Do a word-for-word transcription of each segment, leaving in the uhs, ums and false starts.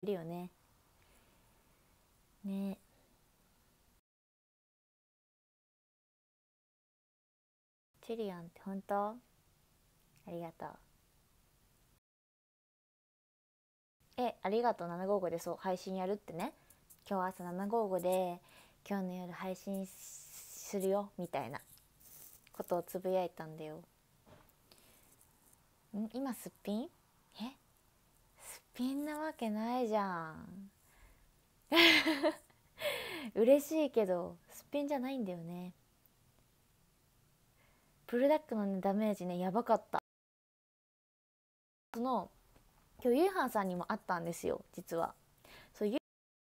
いるよね。ね。チェリアンって本当？ありがとう。え、ありがとう。ななごーごでそう配信やるってね。今日朝ななごーごで今日の夜配信するよみたいなことをつぶやいたんだよ。ん今すっぴん？え、すっぴんなわけないじゃん。嬉しいけどすっぴんじゃないんだよね。プルダックの、ね、ダメージねやばかった。その今日ゆいはんさんにも会ったんですよ実は。そうゆ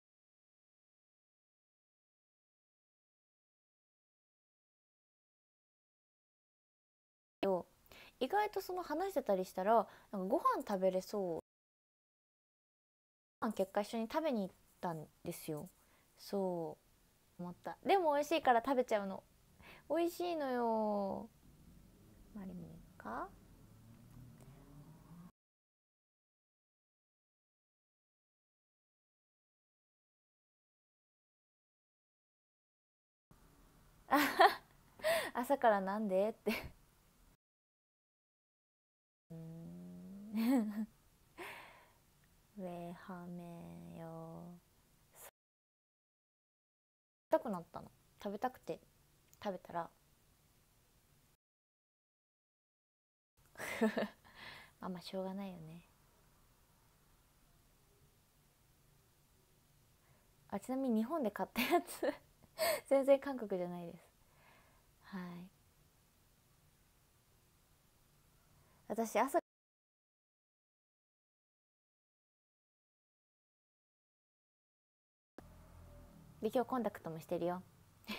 を意外とその話してたりしたらなんかご飯食べれそう。ご飯結果一緒に食べに行ったんですよ。そう思った。でも美味しいから食べちゃうの。美味しいのよ。マリミか。朝からなんでってうーんウェハメよ。食べたくなったの。食べたくて食べたらあんまあしょうがないよね。あ、ちなみに日本で買ったやつ全然韓国じゃないです。はい。私朝で今日コンタクトもしてるよ。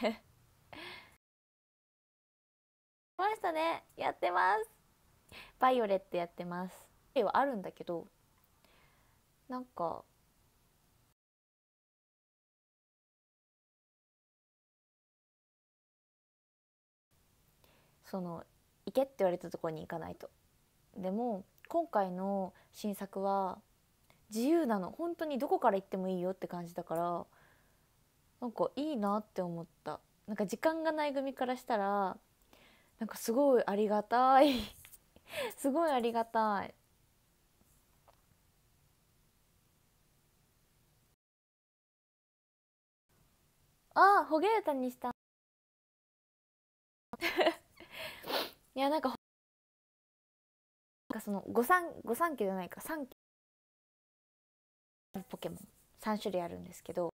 ましたね。やってます。バイオレットやってます。はあるんだけどなんかその行けって言われたところに行かないと。でも今回の新作は自由なの。本当にどこから行ってもいいよって感じだからなんかいいなって思った。なんか時間がない組からしたらなんかすごいありがたいすごいありがたい。ああホゲータにした。いやなんかなんかその御三御三家じゃないかさんきポケモンさん種類あるんですけど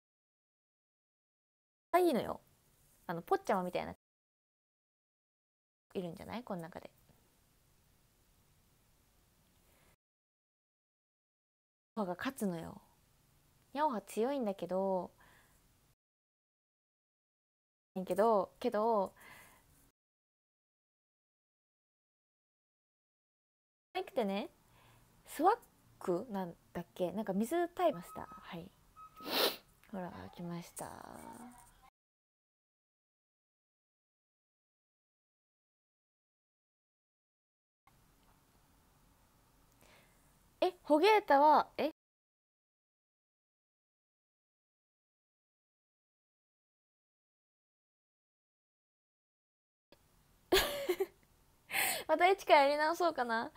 いいのよ。あのポッチャマみたいないるんじゃないこの中で。ニャオハが勝つのよ。ニャオハ強いんだけどけどけど可愛くてね。スワックなんだっけ、なんか水タイプました。はい、ほら来ました。えホゲータはえまた一からやり直そうかな。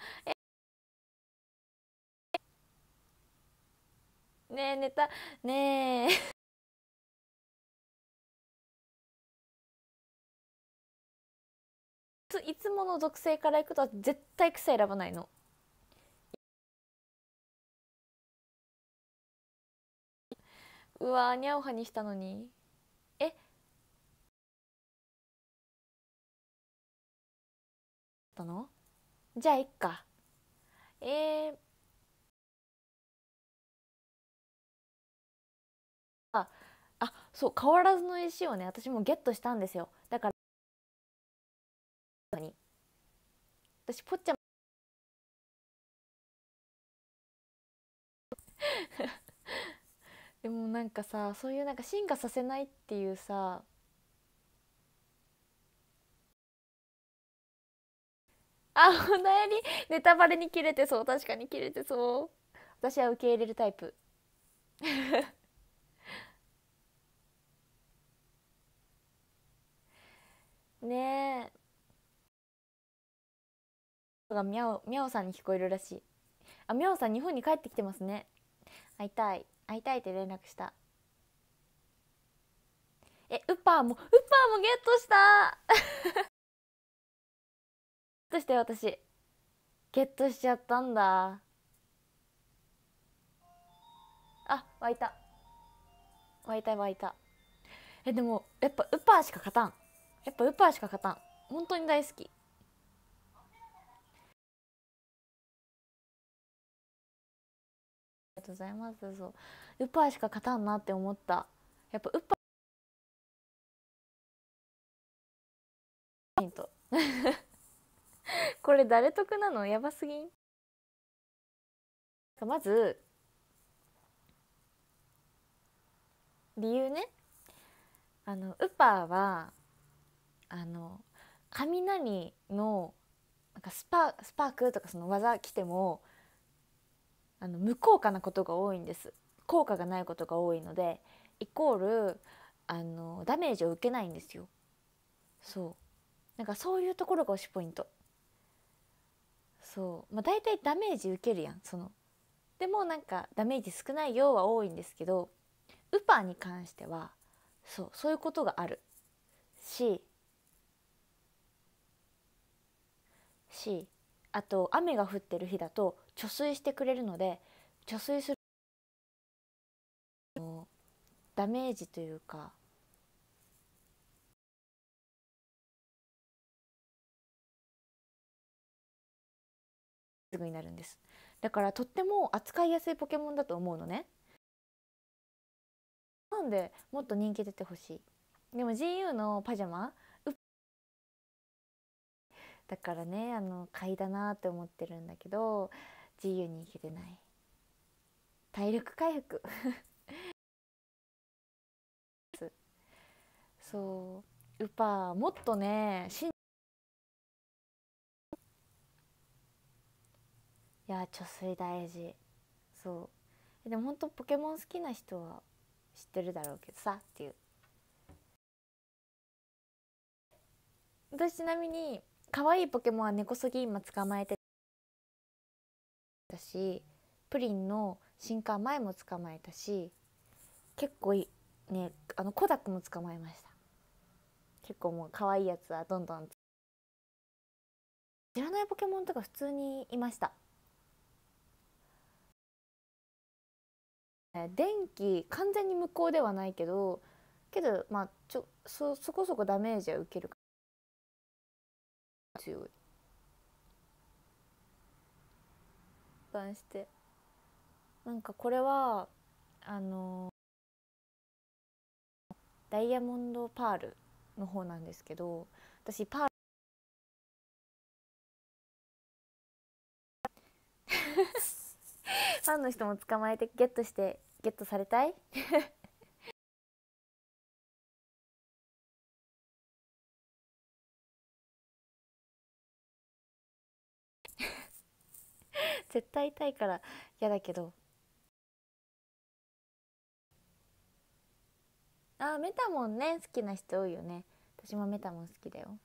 ねえネタねえいつもの属性からいくと絶対草選ばないの。うわーニャオハにしたのに。えたのじゃあいっか。えー、ああそう変わらずの石をね私もゲットしたんですよ。だからに私ポッチャでもなんかさそういうなんか進化させないっていうさあお悩みネタバレに切れてそう。確かに切れてそう。私は受け入れるタイプ。 ねえがみゃおみゃおさんに聞こえるらしい。あ、みゃおさん日本に帰ってきてますね。会いたい会いたいって連絡した。え、ウッパーもウッパーもゲットしたゲットして私ゲットしちゃったんだ。あ、湧いた湧いた湧いた。え、でもやっぱウッパーしか勝たん。やっぱウッパーしか勝たん。本当に大好き。ありがとうございます。そう、ウッパーしか勝たんなって思った。やっぱウッパーヒントこれ誰得なの？やばすぎん？まず理由ね。あのウッパーはあの雷のなんかスパスパークとかその技来てもあの無効果なことが多いんです。効果がないことが多いのでイコールあのダメージを受けないんですよ。そうなんかそういうところが推しポイント。そうまあ大体ダメージ受けるやん。そのでもなんかダメージ少ないよは多いんですけどウパーに関してはそうそういうことがあるししあと雨が降ってる日だと貯水してくれるので貯水するダメージというかすぐになるんです。だからとっても扱いやすいポケモンだと思うのね。なんでもっと人気出てほしい。でも ジーユー のパジャマだからねあの買いだなって思ってるんだけど ジーユー に行けてない。体力回復そうウパーもっとねしんいや貯水大事。そうでも本当ポケモン好きな人は知ってるだろうけどさっていう。私ちなみに可愛いポケモンは根こそぎ今捕まえてたしプリンの進化前も捕まえたし結構いねあのコダックも捕まえました。結構もう可愛いやつはどんどん知らないポケモンとか普通にいました。電気完全に無効ではないけどけどまあちょ そ, そこそこダメージは受けるから強い。関してなんかこれはあのダイヤモンドパールの方なんですけど私パールファンの人も捕まえてゲットしてゲットされたい絶対痛いから嫌だけど。あ、メタモンね好きな人多いよね。私もメタモン好きだよ。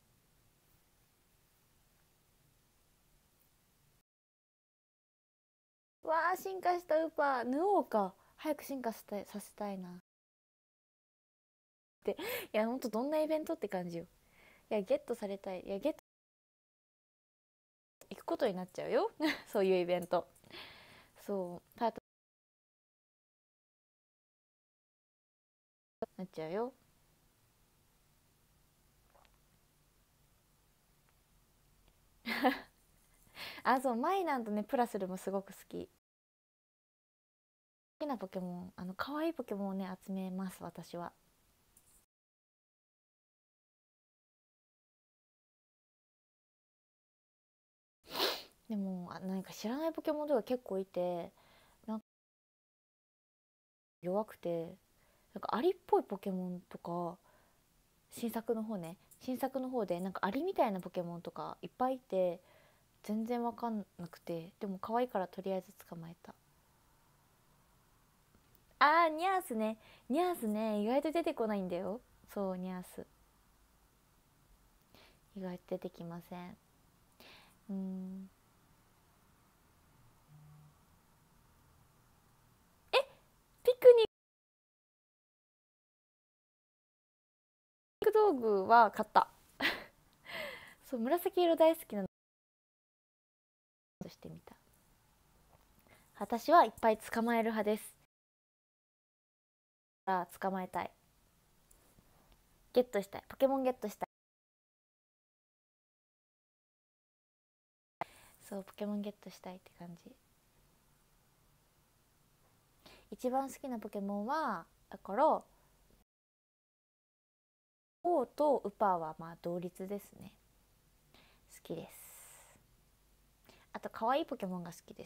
わあ進化したウーパーヌオーか早く進化させたいさせたいなっていやほんとどんなイベントって感じよ。いやゲットされたい。いやゲット行くことになっちゃうよそういうイベント。そうパートなっちゃうよあそうマイナンとねプラスルもすごく好き。好きなポケモンあの可愛いポケモンをね集めます私は。でもあなんか知らないポケモンとか結構いてなんか弱くてなんかアリっぽいポケモンとか新作の方ね新作の方でなんかアリみたいなポケモンとかいっぱいいて全然わかんなくてでも可愛いからとりあえず捕まえた。 あーニャースね。ニャースね、意外と出てこないんだよ。そうニャース意外と出てきません。うーん。ピクニック道具は買った。そう紫色大好きなのとしてみた。私はいっぱい捕まえる派です。あ捕まえたい、ゲットしたい、ポケモンゲットしたい。そうポケモンゲットしたいって感じ。一番好きなポケモンはだからオウとウパはまあ同率ですね。好きです。あと可愛いポケモンが好きです。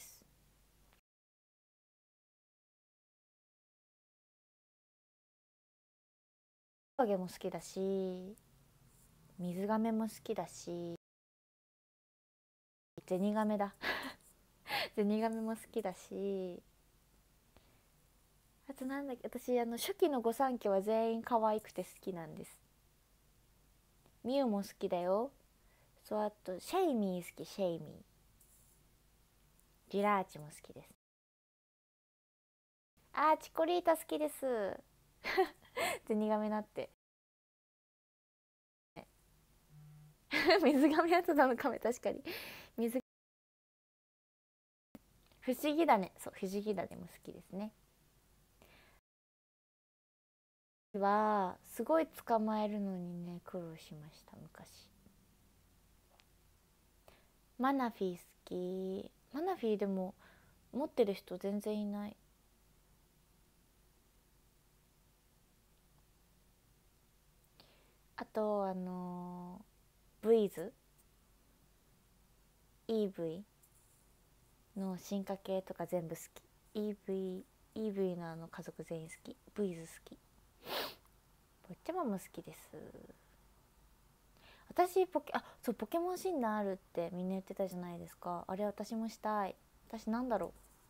トカゲも好きだし、水亀も好きだし、ゼニガメだゼニガメも好きだし、あとなんだっけ、私あの初期の御三家は全員可愛くて好きなんです。ミュウも好きだよ。そうあとシェイミー好き、シェイミー。ジラーチも好きです。あーチコリータ好きですゼニガメなって水亀はただの亀、確かに水不思議だね、そう不思議だねも好きですね。はすごい捕まえるのにね苦労しました昔。マナフィー好き。マナフィーでも持ってる人全然いない。あとあのー、ブイズ イーブイ の進化系とか全部好き。 イーブイ イーブイ のあの家族全員好き。ブイズ好き。ぼっちゃまも好きです。私ポケあそうポケモン診断あるってみんな言ってたじゃないですか。あれ私もしたい。私なんだろ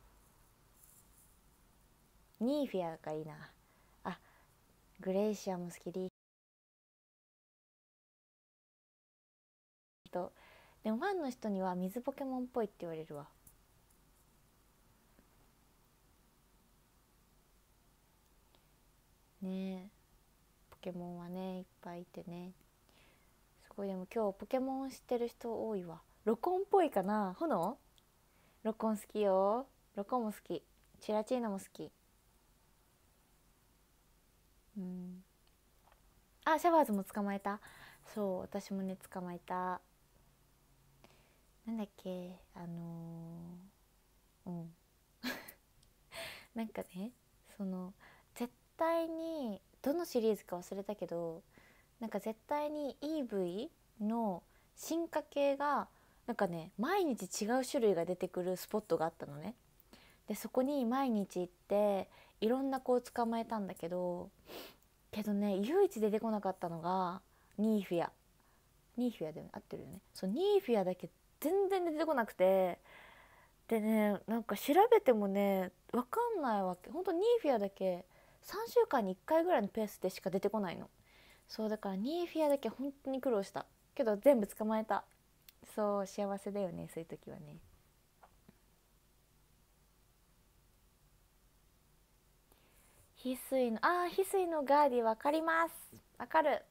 う、ニーフィアがいいな。あグレイシアも好きで、とでもファンの人には水ポケモンっぽいって言われるわ。ねえポケモンはねいっぱいいてね、すごい。でも今日ポケモン知ってる人多いわ。ロコンっぽいかな。炎ロコン好きよ。ロコンも好き。チラチーナも好き。うん。あシャワーズも捕まえた。そう私もね捕まえた。なんだっけあのー、うんなんかねその絶対にどのシリーズか忘れたけど、なんか絶対に イーブイ の進化系がなんかね毎日違う種類が出てくるスポットがあったのね。でそこに毎日行っていろんな子を捕まえたんだけどけどね唯一出てこなかったのがニーフィア。ニーフィアで合ってるよね。そうニーフィアだけ全然出てこなくて、でねなんか調べてもね分かんないわけ。ほんとニーフィアだけさんしゅうかんにいっかいぐらいのペースでしか出てこないの。そうだからニーフィアだけ本当に苦労したけど全部捕まえた。そう幸せだよねそういう時はね。翡翠のあー翡翠のガーディわかります。わかる。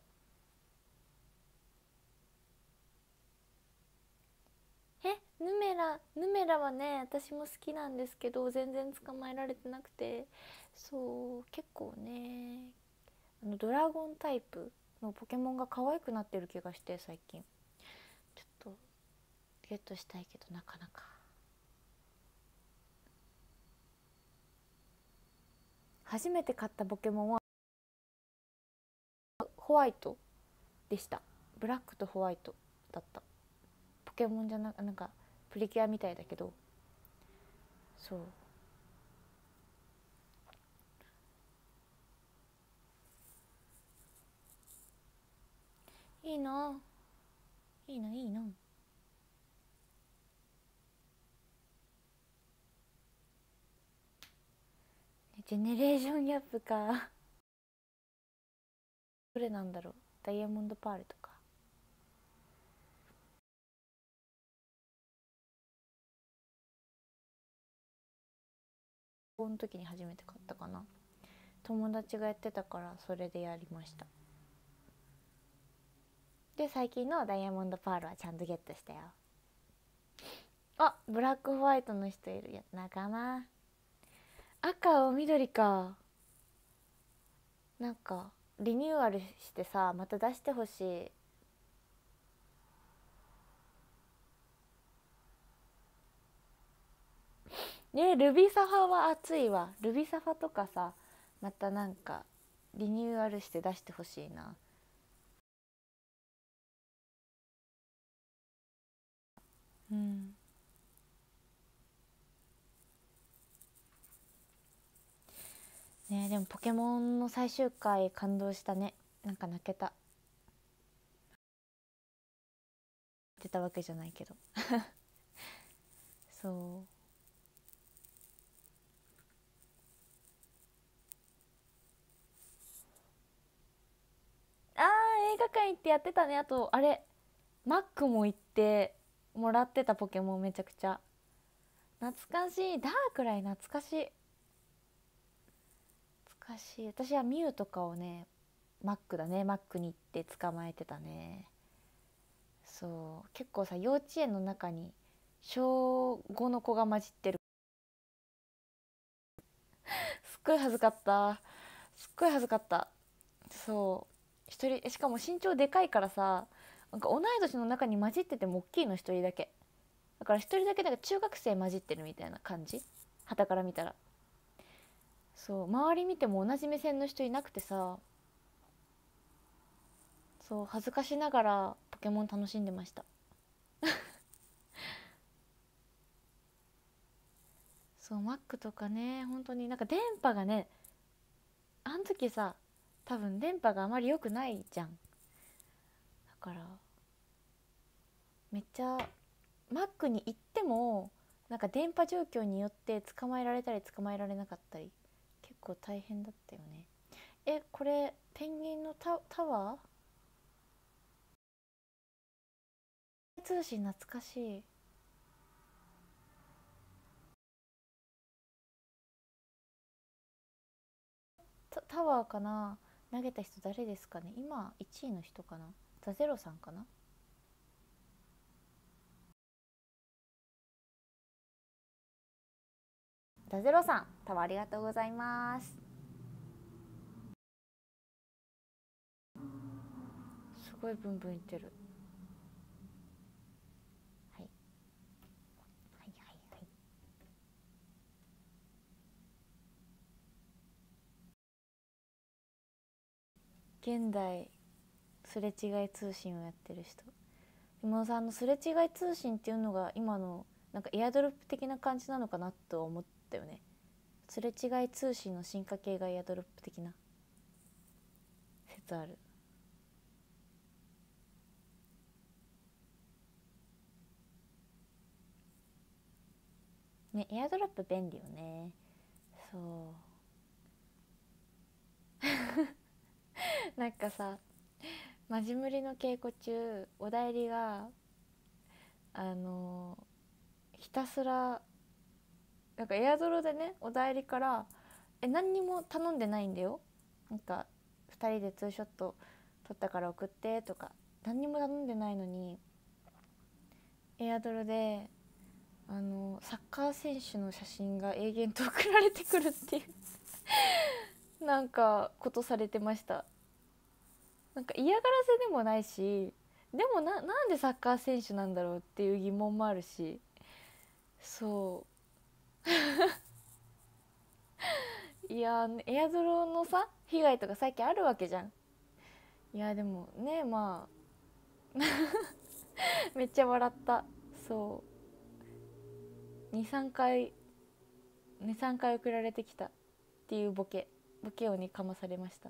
えヌメラヌメラはね私も好きなんですけど全然捕まえられてなくて、そう結構ねあのドラゴンタイプのポケモンが可愛くなってる気がして最近ちょっとゲットしたいけどなかなか。初めて買ったポケモンはホワイトでした。ブラックとホワイトだった。ポケモンじゃななんかプリキュアみたいだけど、そういいないいないいな。 ジェネレーションギャップかどれなんだろう。ダイヤモンドパールとか。この時に初めて買ったかな。友達がやってたからそれでやりました。で最近のダイヤモンドパールはちゃんとゲットしたよ。あ、ブラックホワイトの人いる。や仲間。赤を緑か。なんかリニューアルしてさ、また出してほしい。ね、ルビサファは熱いわ。ルビサファとかさ、またなんかリニューアルして出してほしいな。うん。ね、でもポケモンの最終回感動したね。なんか泣けた。出たわけじゃないけどそう。あー、映画館行ってやってたね。あとあれマックも行ってもらってた。ポケモンめちゃくちゃ懐かしい。ダークライ懐かしい。懐かしい。私はミュウとかをね、マックだね、マックに行って捕まえてたね。そう結構さ、幼稚園の中に小ごの子が混じってる。すっごい恥ずかった。すっごい恥ずかった。そう一人、しかも身長でかいからさ、なんか同い年の中に混じってても大きいの一人だけだから、一人だけなんか中学生混じってるみたいな感じ、傍から見たら。そう周り見ても同じ目線の人いなくてさ、そう恥ずかしながらポケモン楽しんでました。そうマックとかね、本当になんか電波がね、あん時さ、多分電波があまり良くないじゃん。だからめっちゃマックに行ってもなんか電波状況によって捕まえられたり捕まえられなかったり、結構大変だったよね。え、これペンギンのタ、タワー通信懐かしい。タ、タワーかな。投げた人誰ですかね。今いちいの人かな。ザゼロさんかな。ザゼロさん、タワーありがとうございます。すごいブンブンいってる。はいはいはいはい。現代すれ違い通信をやってる人。でもさ、あのすれ違い通信っていうのが今のなんかエアドロップ的な感じなのかなと思ったよね。すれ違い通信の進化系がエアドロップ的な説ある。ね、エアドロップ便利よね。そうなんかさ、マジムリの稽古中おだいりがあのひたすらなんかエアドロでね、おだいりからえ何にも頼んでないんだよ。なんかふたりでツーショット撮ったから送ってとか何にも頼んでないのに、エアドロであのサッカー選手の写真が永遠と送られてくるっていうなんかことされてました。なんか嫌がらせでもないし、でもな、なんでサッカー選手なんだろうっていう疑問もあるし。そういやエアドロのさ被害とか最近あるわけじゃん。いやでもね、まあめっちゃ笑った。そうにさんかいにさんかい送られてきたっていうボケボケをにかまされました。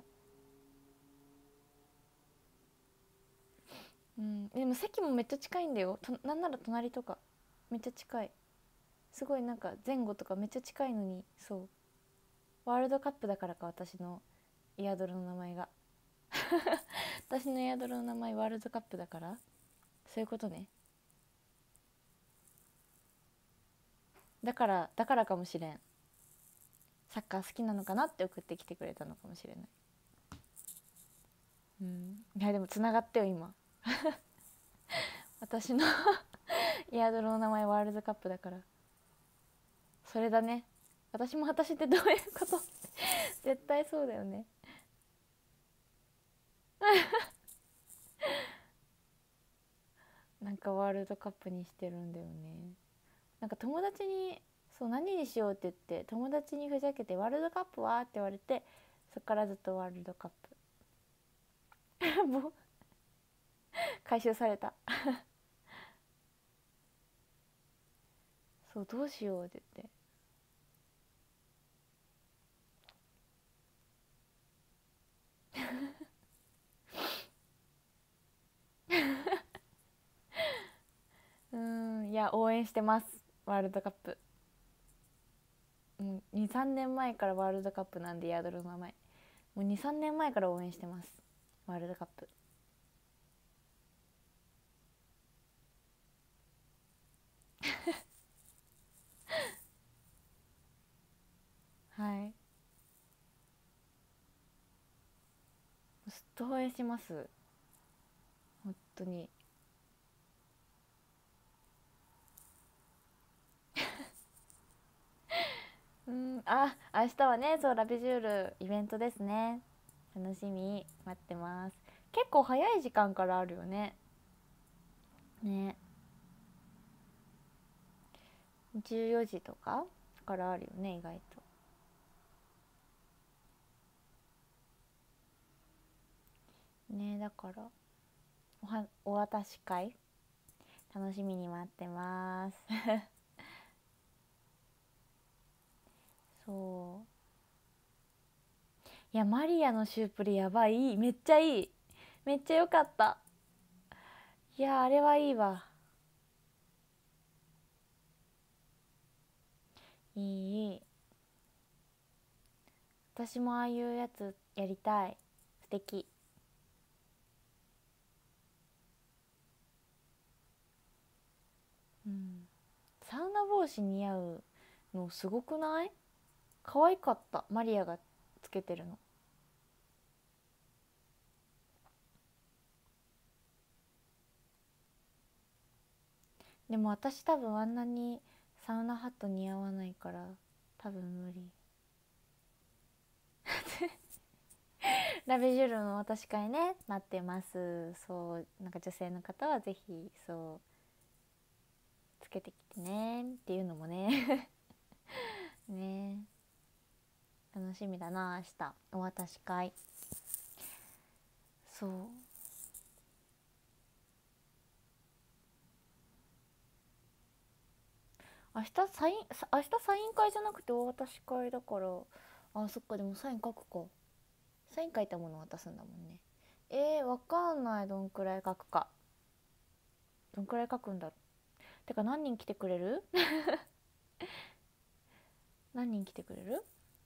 うん、でも席もめっちゃ近いんだよ。となんなら隣とかめっちゃ近い。すごいなんか前後とかめっちゃ近いのに。そうワールドカップだからか、私のイヤドルの名前が私のイヤドルの名前ワールドカップだから、そういうことね。だからだからかもしれん。サッカー好きなのかなって送ってきてくれたのかもしれない。うん、いやでもつながってよ今私のイヤドルの名前ワールドカップだから、それだね。私も私ってどういうこと絶対そうだよねなんかワールドカップにしてるんだよね。なんか友達にそう何にしようって言って友達にふざけてワールドカップはって言われて、そっからずっとワールドカップもう回収されたそうどうしようって言ってうーん、いや応援してます。ワールドカップ、うん、にさんねんまえからワールドカップなんで、ヤドルの名前もうにさんねんまえから応援してます。ワールドカップはい、ずっと応援します。本当に。うん、あ、明日はね、そうラビジュールイベントですね。楽しみ、待ってます。結構早い時間からあるよね。ね、じゅうよじとかからあるよね、意外と。ね、だからおはお渡し会楽しみに待ってますそう、いやマリアのシュープリやばい、めっちゃいい、めっちゃ良かった。いやあれはいいわ。いい、私もああいうやつやりたい。素敵。うん、サウナ帽子似合うのすごくない？可愛かった、マリアがつけてるの。でも私多分あんなにサウナハット似合わないから多分無理。ラベジュールの渡し会ね、待ってます。そうなんか女性の方はぜひそうつけてきてねっていうのもねね、楽しみだな。明日お渡し会。そう、明日サイン明日サイン会じゃなくてお渡し会だから、あそっか、でもサイン書くか。サイン書いたもの渡すんだもんね。えー、わかんない、どんくらい書くか。どんくらい書くんだろう。てか何人来てくれる何人来てくれる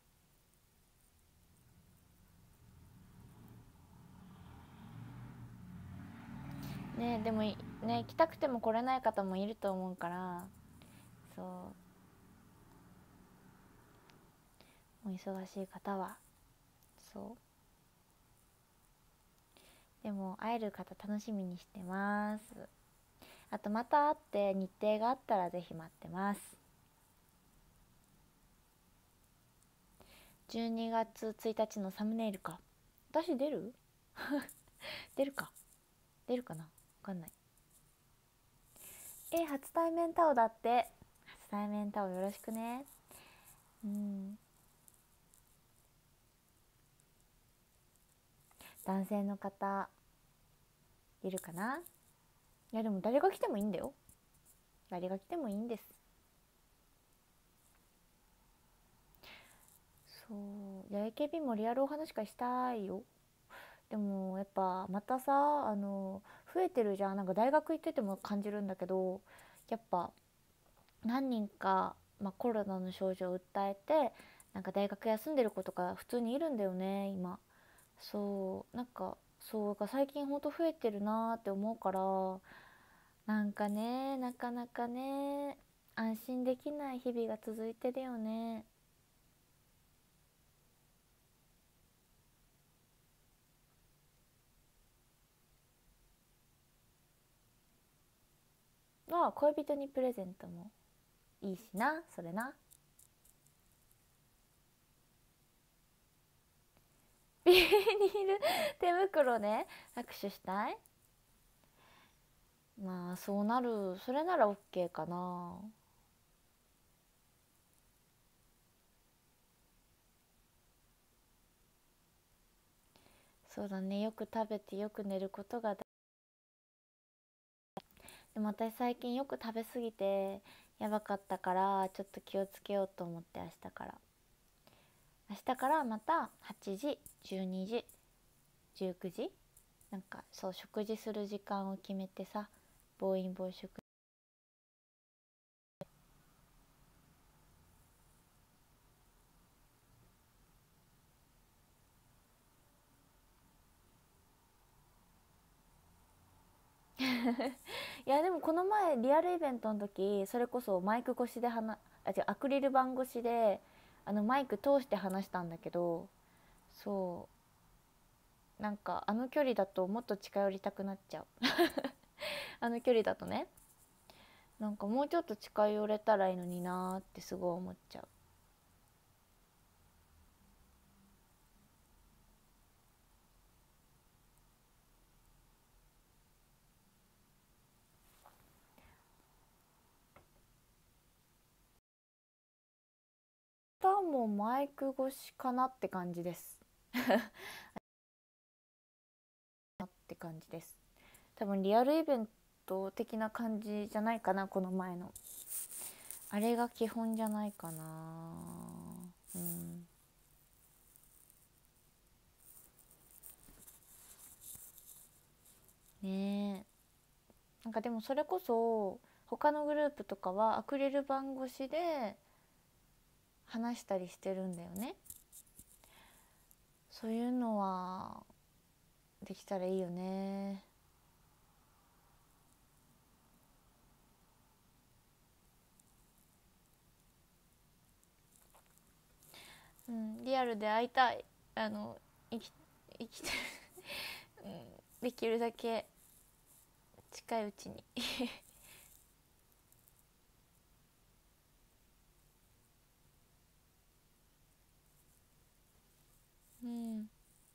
ね。でもね、来たくても来れない方もいると思うから、そうお忙しい方はそう、でも会える方楽しみにしてます。あとまた会って日程があったらぜひ待ってます。じゅうにがつついたちのサムネイルか。私出る出るか、出るかな、わかんない。え、初対面タオだって。初対面タオよろしくね。うん、男性の方いるかな。いやでも誰が来てもいいんだよ。誰が来てもいいんです。そう、いや エーケービー もリアルお話会したいよ。でもやっぱまたさ、あの増えてるじゃん。なんか大学行ってても感じるんだけど、やっぱ何人か、まあ、コロナの症状を訴えてなんか大学休んでる子とか普通にいるんだよね今。そうなんかそうが最近ほんと増えてるなーって思うから、なんかねなかなかね安心できない日々が続いてるよね。まあ恋人にプレゼントもいいしな、それな。ビニール手袋ね、握手したい。まあそうなる、それなら OK かな。そうだね、よく食べてよく寝ることが大。でも私最近よく食べ過ぎてやばかったから、ちょっと気をつけようと思って、明日から明日からまたはちじ、じゅうにじ、じゅうくじ、なんかそう食事する時間を決めてさ、暴飲暴食。いやでもこの前リアルイベントの時、それこそマイク越しで話あ違うアクリル板越しであのマイク通して話したんだけど、そうなんかあの距離だともっと近寄りたくなっちゃう。あの距離だとね、なんかもうちょっと近寄れたらいいのになーってすごい思っちゃう。多分マイク越しかなって感じです。って感じです。多分リアルイベント的な感じじゃないかな、この前のあれが基本じゃないかな。うん。ねえ、なんかでもそれこそ他のグループとかはアクリル板越しで話したりしてるんだよね。そういうのはできたらいいよね。うん、リアルで会いたい。あの生き生きてる、うん、できるだけ近いうちに。うん、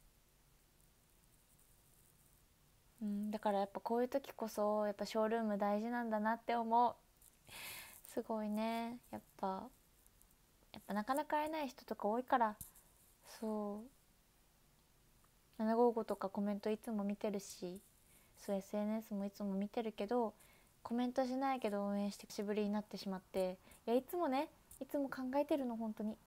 うん、だからやっぱこういう時こそやっぱショールーム大事なんだなって思う。すごいね、やっぱやっぱなかなか会えない人とか多いから。そうななごーごとかコメントいつも見てるし、そう エスエヌエス もいつも見てるけど、コメントしないけど応援して久しぶりになってしまって、いやいつもね、いつも考えてるの本当に。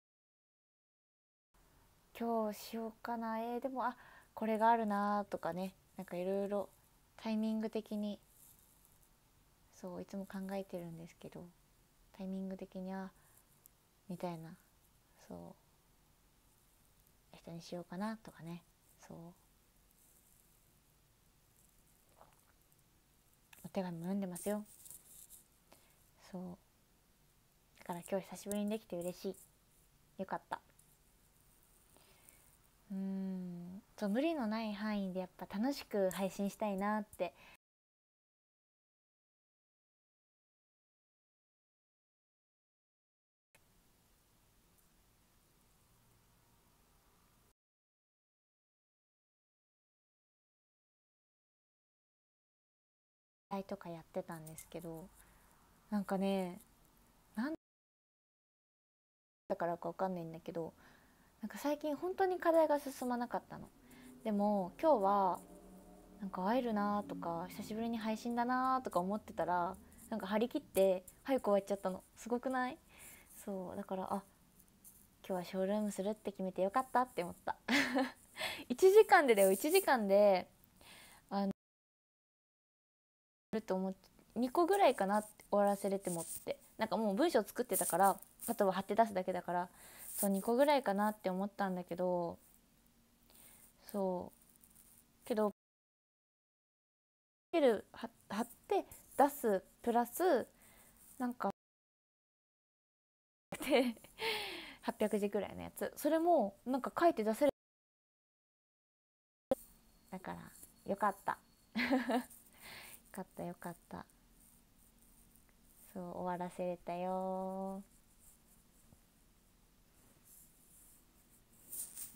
今日しようかな、えー、でもあこれがあるなとかね、なんかいろいろタイミング的に、そういつも考えてるんですけど、タイミング的にあみたいな、そう人にしようかなとかね。そうお手紙も読んでますよ。そうだから今日久しぶりにできて嬉しい。よかった。うーんそう無理のない範囲でやっぱ楽しく配信したいなって。とかやってたんですけど、なんかね、なんだからかわかんないんだけど、なんか最近本当に課題が進まなかったの。でも今日はなんか会えるなとか久しぶりに配信だなとか思ってたら、なんか張り切って早く終わっちゃったの。すごくない？そうだからあ今日はショールームするって決めてよかったって思った。いちじかんでだよ、いちじかんであのると思って、にこぐらいかなって終わらせれてもって、なんかもう文章作ってたから、あとは貼って出すだけだから、 そうにこぐらいかなって思ったんだけど、そうけどピル貼って出すプラスなんかではっぴゃくじぐらいのやつ、それもなんか書いて出せる。だからよかったよかったよかった。そう終わらせれたよ。うん、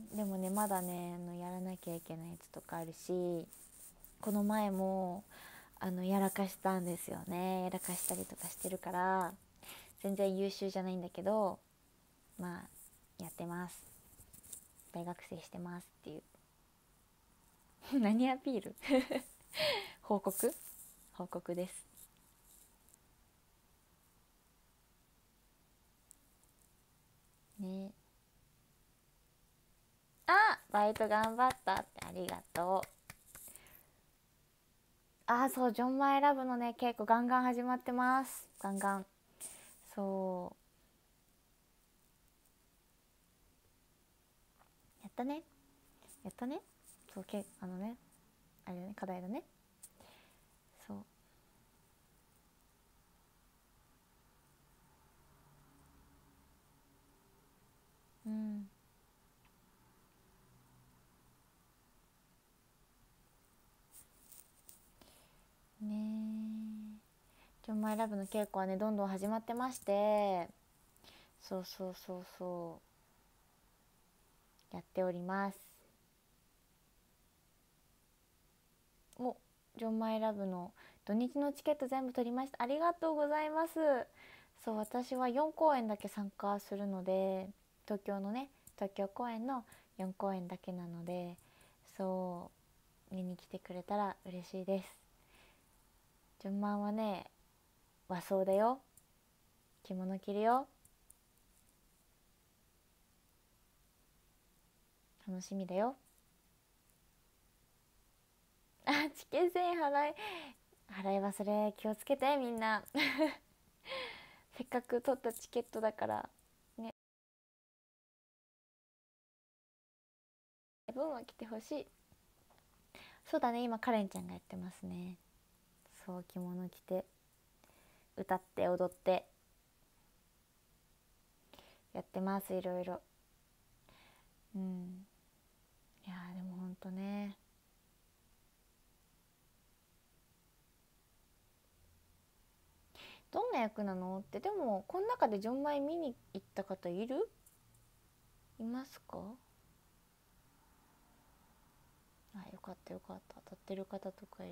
でもねまだねあのやらなきゃいけないやつとかあるし、この前もあのやらかしたんですよね。やらかしたりとかしてるから全然優秀じゃないんだけど、まあやってます、大学生してますっていう何アピール報告報告ですね。あ、バイト頑張ったってありがとう。あ、そうジョンマイラブのね稽古ガンガン始まってます。ガンガン。そうやったねやったね。そうけあのねあれだね、課題だね。そううんね。ジョンマイラブの稽古はねどんどん始まってまして、そうそうそうそうやっております。お、ジョンマイラブの土日のチケット全部取りました。ありがとうございます。そう私はよん公演だけ参加するので、東京のね東京公演のよん公演だけなので、そう見に来てくれたら嬉しいです。ジョンマンはね和装だよ、着物着るよ、楽しみだよ。あ、チケ銭払い払い忘れ気をつけてみんなせっかく取ったチケットだからね、分は来てほしい。そうだね、今カレンちゃんがやってますね。そう着物着て歌って踊ってやってます、いろいろ。うん、いやでもほんとね、どんな役なのって。でもこの中でジョンマイ見に行った方いるいますか？あ、よかったよかった、当たってる方とかいる。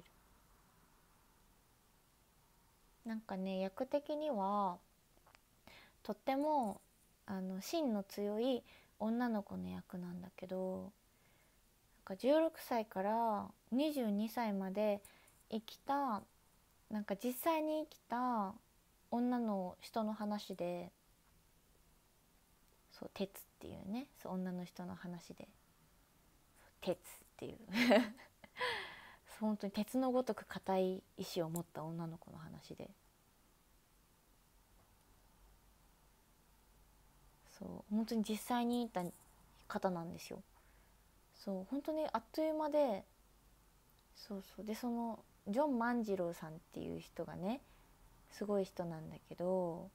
なんかね役的にはとってもあの芯の強い女の子の役なんだけど、なんかじゅうろくさいからにじゅうにさいまで生きた、なんか実際に生きた女の人の話で、そう鉄っていうね、そう女の人の話で鉄っていう本当に鉄のごとく硬い意志を持った女の子の話で、そう本当に実際にいた方なんですよ。そう本当にあっという間で、そうそうでそのジョン万次郎さんっていう人がねすごい人なんだけど、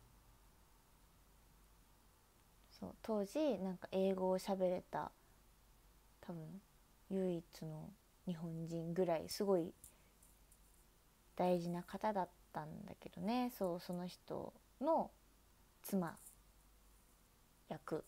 そう当時なんか英語を喋れた多分唯一の日本人ぐらいすごい大事な方だったんだけどね。そうその人の妻役、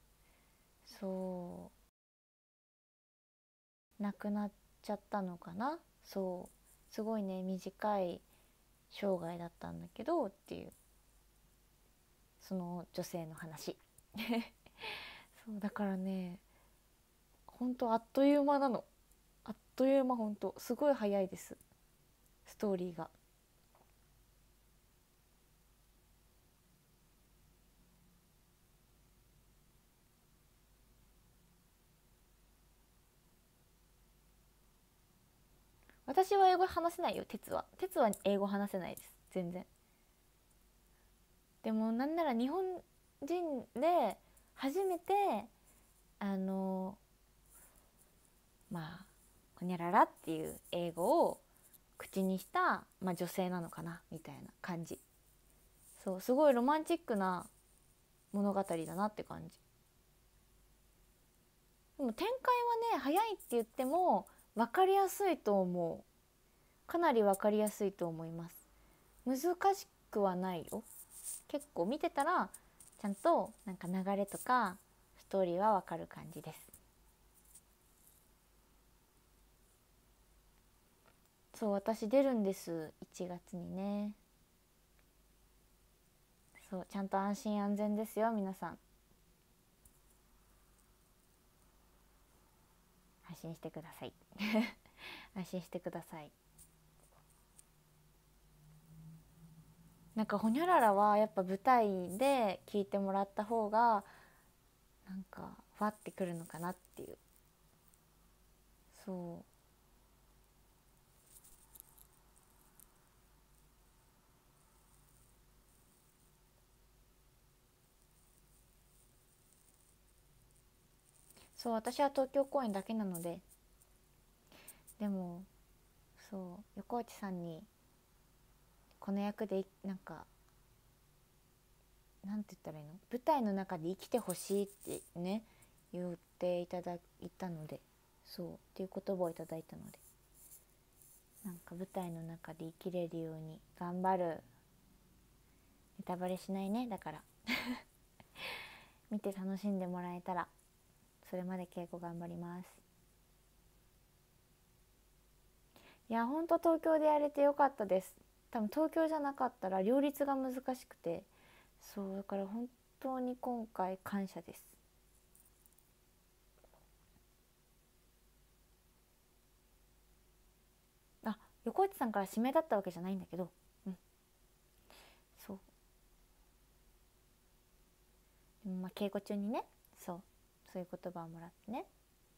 そう亡くなっちゃったのかな。そうすごいね短い生涯だったんだけどっていう、その女性の話そうだからねほんとあっという間なの。あっという間、ほんとすごい早いです、ストーリーが。私は英語話せないよ。鉄は鉄は英語話せないです全然。でもなんなら日本人で初めてあのまあほにゃららっていう英語を口にした、まあ、女性なのかなみたいな感じ。そうすごいロマンチックな物語だなって感じ。でも展開はね早いって言っても分かりやすいと思う。かなり分かりやすいと思います。難しくはないよ。結構見てたらちゃんとなんか流れとかストーリーは分かる感じです。そう私出るんですいちがつにね。そうちゃんと安心安全ですよ皆さん。安心してください安心してください。なんかほにゃららはやっぱ舞台で聞いてもらった方がなんかファってくるのかなっていう。そうそう私は東京公演だけなので。でもそう横内さんにこの役でなんかなんて言ったらいいの、舞台の中で生きてほしいってね言っていただいたので、そうっていう言葉をいただいたので、なんか舞台の中で生きれるように頑張る。ネタバレしないねだから見て楽しんでもらえたらそれまで稽古頑張ります。いやほんと東京でやれてよかったです。多分東京じゃなかったら両立が難しくて、そうだから本当に今回感謝です。あ、横内さんから指名だったわけじゃないんだけど、うん、そうでもまあ稽古中にね、そうそういう言葉をもらってね、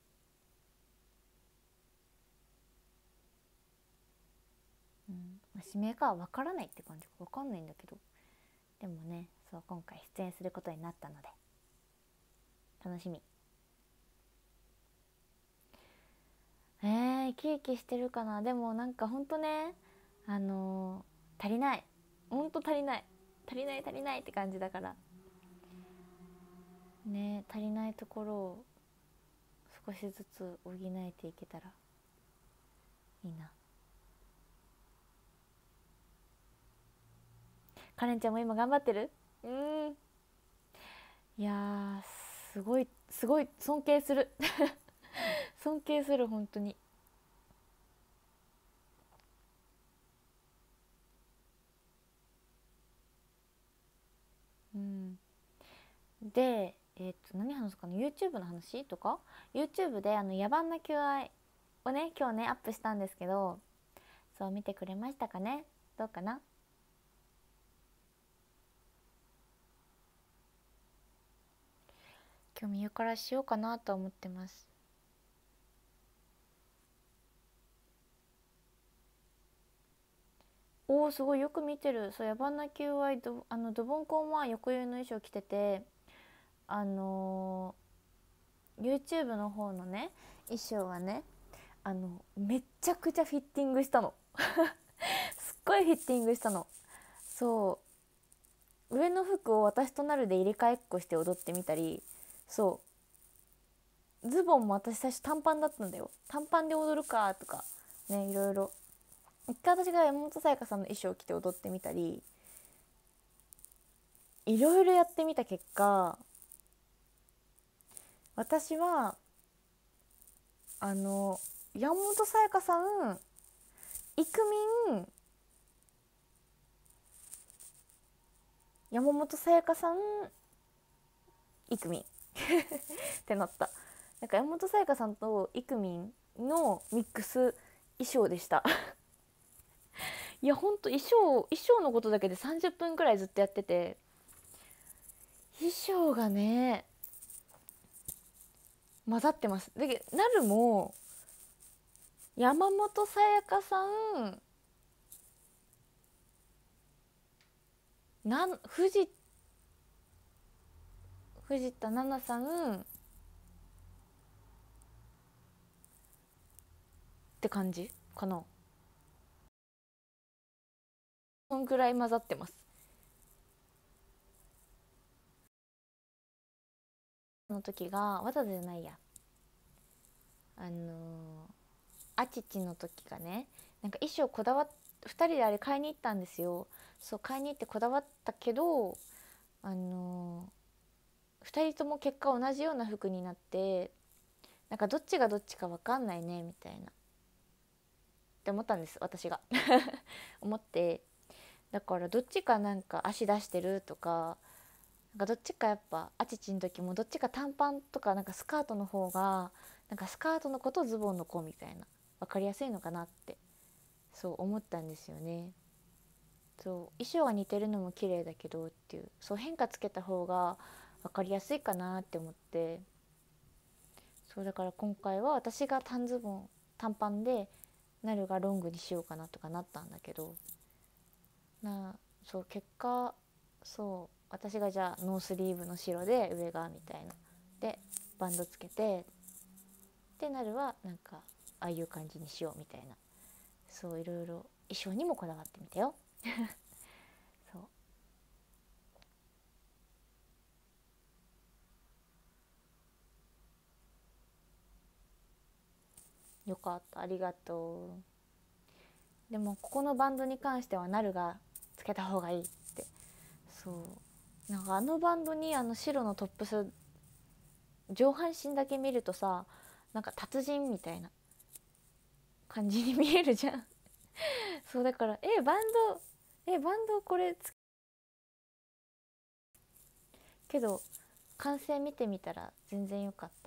うんまあ、指名かは分からないって感じか分かんないんだけど、でもねそう今回出演することになったので楽しみ。えー、生き生きしてるかな。でもなんかほんとねあのー、足りない、ほんと足りない足りない足りないって感じだからね、足りないところを少しずつ補えていけたらいいな。カレンちゃんも今頑張ってる。うん、いやすごいすごい尊敬する尊敬する本当に。うん、でえっ、と何話すかな、 YouTube の話とか。 YouTube であの野蛮な求愛をね今日ねアップしたんですけど、そう見てくれましたかね。どうかな。今日見よからしようかなと思ってます。おーすごいよく見てる。そう野蛮な求愛どあのドボンコンは横湯の衣装着てて、あのー、YouTube の方のね衣装はねあのめっちゃくちゃフィッティングしたのすっごいフィッティングしたの。そう上の服を私となるで入れ替えっこして踊ってみたり、そうズボンも私最初短パンだったんだよ。短パンで踊るかとかね、いろいろ一回私が山本彩さんの衣装を着て踊ってみたり、いろいろやってみた結果、私はあの山本彩さん、イクミン、山本彩さん、イクミンってなった。なんか山本彩さんとイクミンのミックス衣装でしたいやほんと衣装衣装のことだけでさんじゅっぷんくらいずっとやってて、衣装がね混ざってます。でなるも山本彩さん、なん藤藤田奈々さんって感じかな。そんぐらい混ざってます。その時がわざとじゃないや、あのー、あちちの時がね、なんか衣装こだわっふたりであれ買いに行ったんですよ。そう買いに行ってこだわったけど、あのー、ふたりとも結果同じような服になって、なんかどっちがどっちか分かんないねみたいなって思ったんです私が思って。だからどっちかなんか足出してるとか、なんかどっちかやっぱあちちの時もどっちか短パンとかなんかスカートの方がなんかスカートの子とズボンの子みたいな分かりやすいのかなってそう思ったんですよね。そう衣装が似てるのも綺麗だけどっていう、そう変化つけた方が分かりやすいかなって思って、そうだから今回は私が短ズボン短パンでなるがロングにしようかなとかなったんだけど、なそう結果そう私がじゃあノースリーブの白で上がみたいなでバンドつけて、でなるはなんかああいう感じにしようみたいな、そういろいろ衣装にもこだわってみたよそうよかった、ありがとう。でもここのバンドに関してはなるがつけた方がいいって、そうなんかあのバンドにあの白のトップス上半身だけ見るとさ、なんか達人みたいな感じに見えるじゃんそうだからえバンドえバンドこれつけど完成見てみたら全然良かった。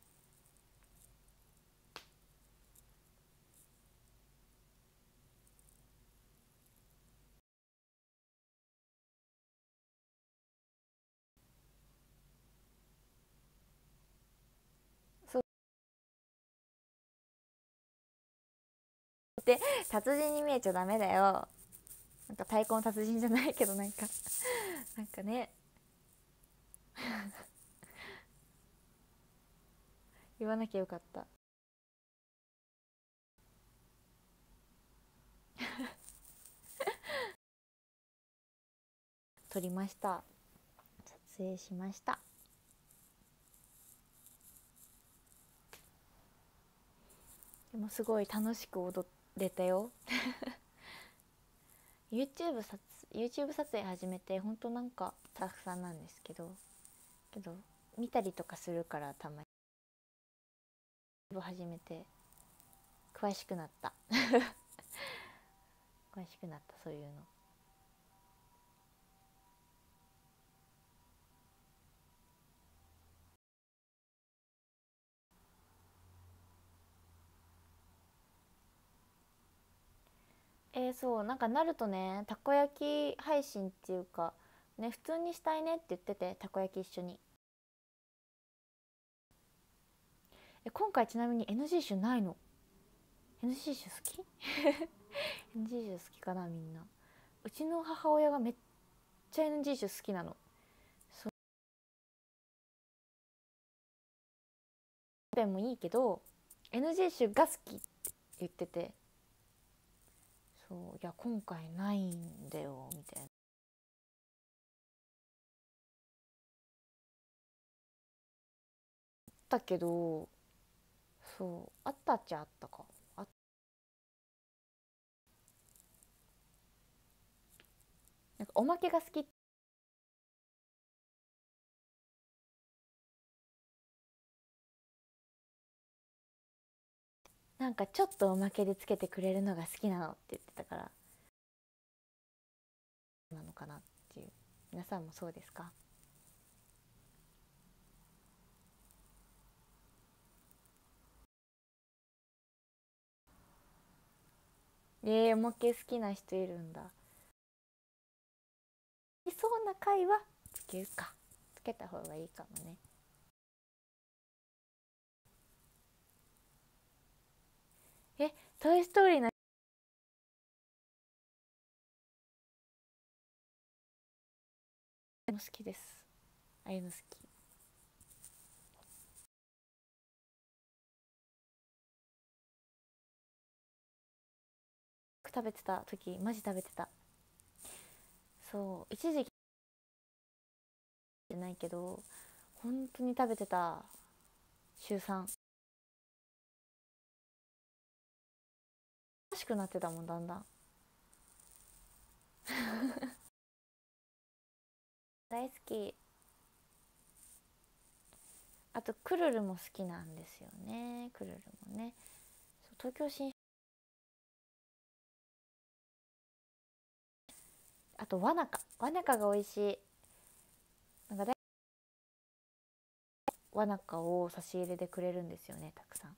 そうで達人に見えちゃダメだよ。なんか太鼓の達人じゃないけどなんかなんかね言わなきゃよかった。撮りました、撮影しました。でもすごい楽しく踊れたよYouTube 撮 YouTube 撮影始めてほんとなんかスタッフさんなんですけどけど見たりとかするからたまに始めて詳しくなった詳しくなった、そういうの。えー、そうなんかなるとね、たこ焼き配信っていうかね普通にしたいねって言ってて、たこ焼き一緒に。え今回ちなみに エヌジー 種ないの。 エヌジー 種好きエヌジー 種好きかなみんな。うちの母親がめっちゃ エヌジー 種好きなの。そうペンもいいけど エヌジー 種が好きって言ってて、そういや今回ないんだよみたいな。だけどそうあったっちゃあったか。あなんかおまけが好き。なんかちょっとおまけでつけてくれるのが好きなのって言ってたからなのかなっていう。皆さんもそうですか？えー、おまけ好きな人いるんだ。いそうな回はつけるか、つけた方がいいかもね。えトイ・ストーリーの好きです。ああいうの好き。 食べてた時マジ食べてた。そう一時期じゃないけど本当に食べてた。週さん欲しくなってたもんだんだん大好き。あとクルルも好きなんですよね。クルルもね、そう東京新、あとわなかわなかが美味しい。なんかだいわなかを差し入れでくれるんですよね、たくさん。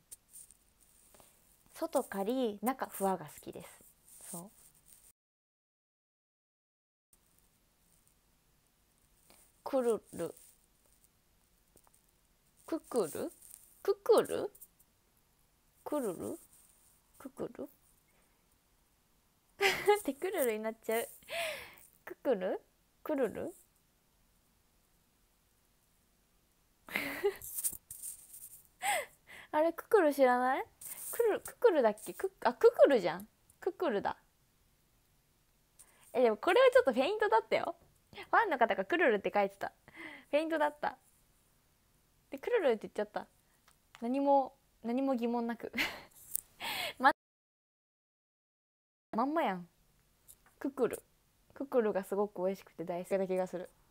外カリ中ふわが好きです。そうクルルククルククルクルルククルってクルルになっちゃう。ククルクルルあれククル知らない？クルククルだっけ？クあククルじゃん。ククルだ。えでもこれはちょっとフェイントだったよ。ファンの方がクルルって書いてた。フェイントだった。でクルルって言っちゃった。何も何も疑問なくままんまやん。ククルククルがすごく美味しくて大好きな気がする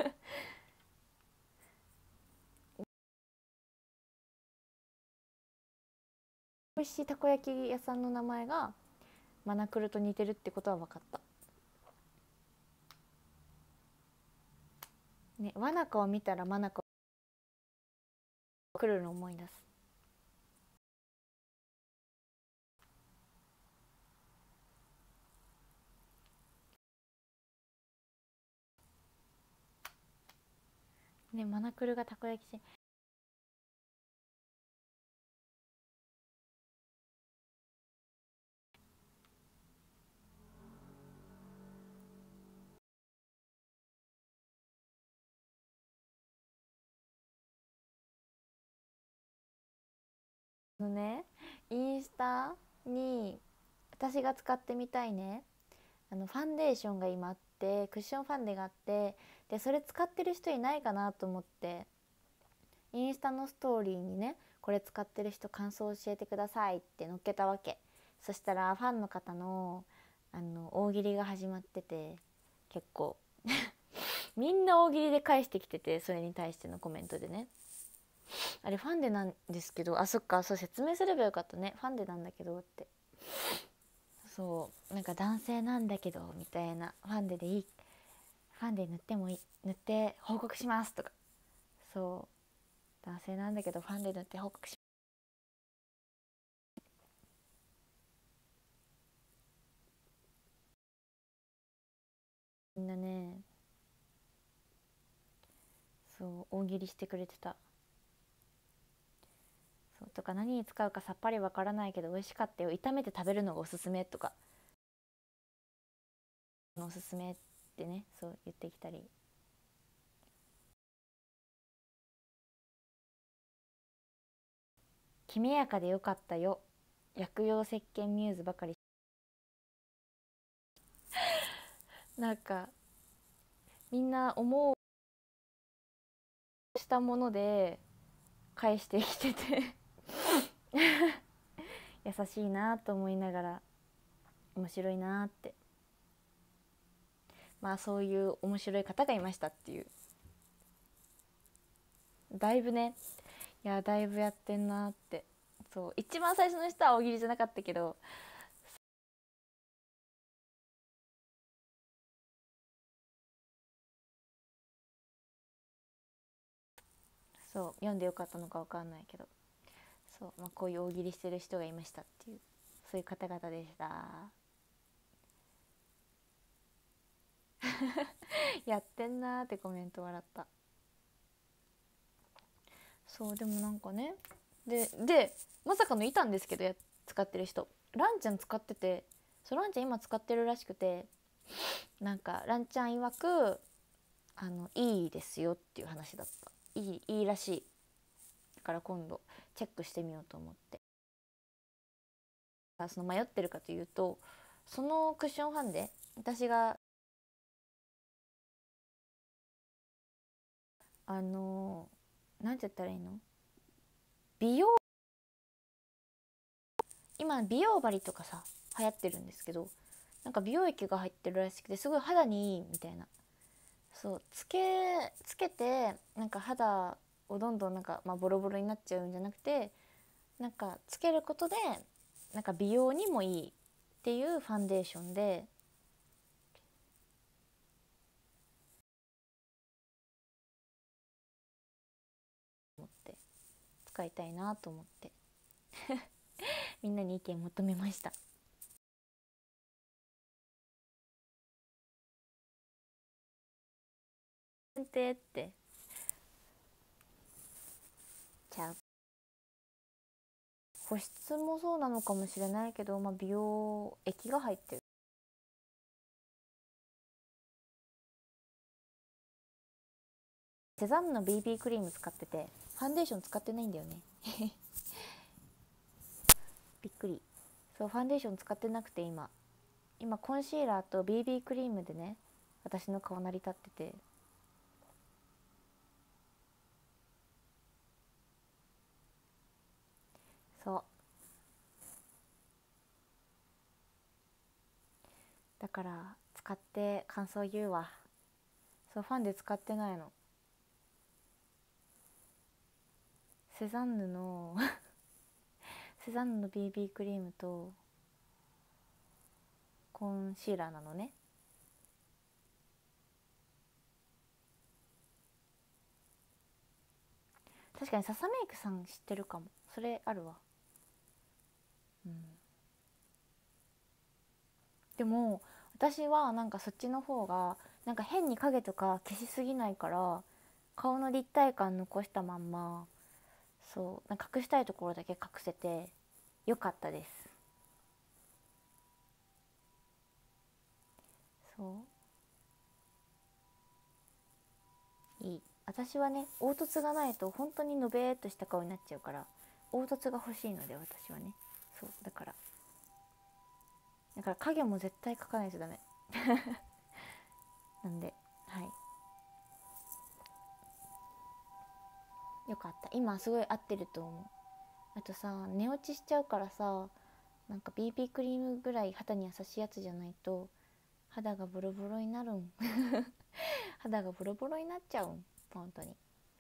美味しいたこ焼き屋さんの名前がマナクルと似てるってことは分かったね。わなかを見たらマナカクルルの思い出す。ね、マナクルがたこ焼きしのね、インスタに私が使ってみたいね、あのファンデーションが今あって、クッションファンデがあって、でそれ使ってる人いないかなと思ってインスタのストーリーにね、これ使ってる人感想教えてくださいって載っけたわけ。そしたらファンの方のあの大喜利が始まってて、結構みんな大喜利で返してきてて、それに対してのコメントでね、あれファンデなんですけど、あそっか、そう説明すればよかったね、ファンデなんだけどって。そうなんか男性なんだけどみたいな、ファンデでいい、ファンデ塗ってもいい、塗って報告しますとか、そう男性なんだけどファンデ塗って報告します。みんなね、そう大喜利してくれてた。そうとか、何に使うかさっぱりわからないけど美味しかったよ、炒めて食べるのがおすすめとか、おすすめってね、そう言ってきたり。きめやかでよかったよ、薬用石鹸ミューズばかり。なんかみんな思うしたもので返してきてて優しいなと思いながら、面白いなって、まあそういう面白い方がいましたっていう。だいぶね、いやだいぶやってんなって。そう一番最初の人は大喜利じゃなかったけど、そう読んでよかったのか分かんないけど、そう、まあ、こういう大喜利してる人がいましたっていう、そういう方々でした。やってんなーってコメント笑った。そうでもなんかね、ででまさかのいたんですけど、や使ってる人、ランちゃん使ってて、そうランちゃん今使ってるらしくて、なんかランちゃん曰くあのいいですよっていう話だった。いいいいらしい。だから今度チェックしてみようと思って。その迷ってるかというと、 そのクッションファンデ、私があのー、なんて言ったらいいの、美容、今美容針とかさ流行ってるんですけど、なんか美容液が入ってるらしくてすごい肌にいいみたいな。そうつけつけてなんか肌をどんどんなんか、まあ、ボロボロになっちゃうんじゃなくて、なんかつけることでなんか美容にもいいっていうファンデーションで、思って使いたいなと思ってみんなに意見求めました。前提ってちゃう、保湿もそうなのかもしれないけど、まあ、美容液が入ってる。セザンヌの ビービー クリーム使っててファンデーション使ってないんだよねびっくり。そうファンデーション使ってなくて、今今コンシーラーと ビービー クリームでね私の顔成り立ってて、そうだから使って感想言うわ。そうファンデ使ってないの。セザンヌのセザンヌの ビービー クリームとコンシーラーなのね。確かに笹メイクさん知ってるかも。それあるわ。うん、でも私はなんかそっちの方がなんか変に影とか消しすぎないから顔の立体感残したまんま、そうなんか隠したいところだけ隠せてよかったです。そういい。私はね凹凸がないと本当にのべーっとした顔になっちゃうから、凹凸が欲しいので私はね。そうだからだから影も絶対描かないとダメなんで、はい、よかった。今すごい合ってると思う。あとさ寝落ちしちゃうからさ、なんか ビービー クリームぐらい肌に優しいやつじゃないと肌がボロボロになるん肌がボロボロになっちゃうん本当に。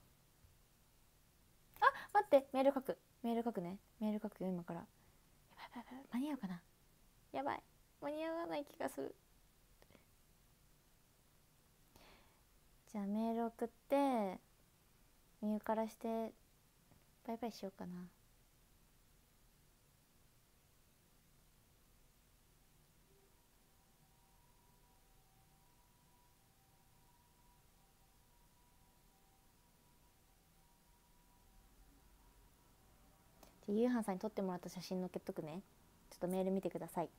あ、待って、メール書くメール書くねメール書くよ今から。やばいやばいやばい、間に合うかな。やばい、間に合わない気がする。じゃあメール送ってみゆからしてバイバイしようかな。じゃあゆうはんさんに撮ってもらった写真載っけとくね。ちょっとメール見てください。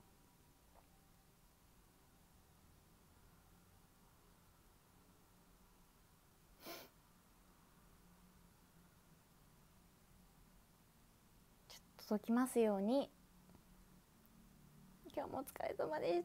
届きますように。今日もお疲れ様でした。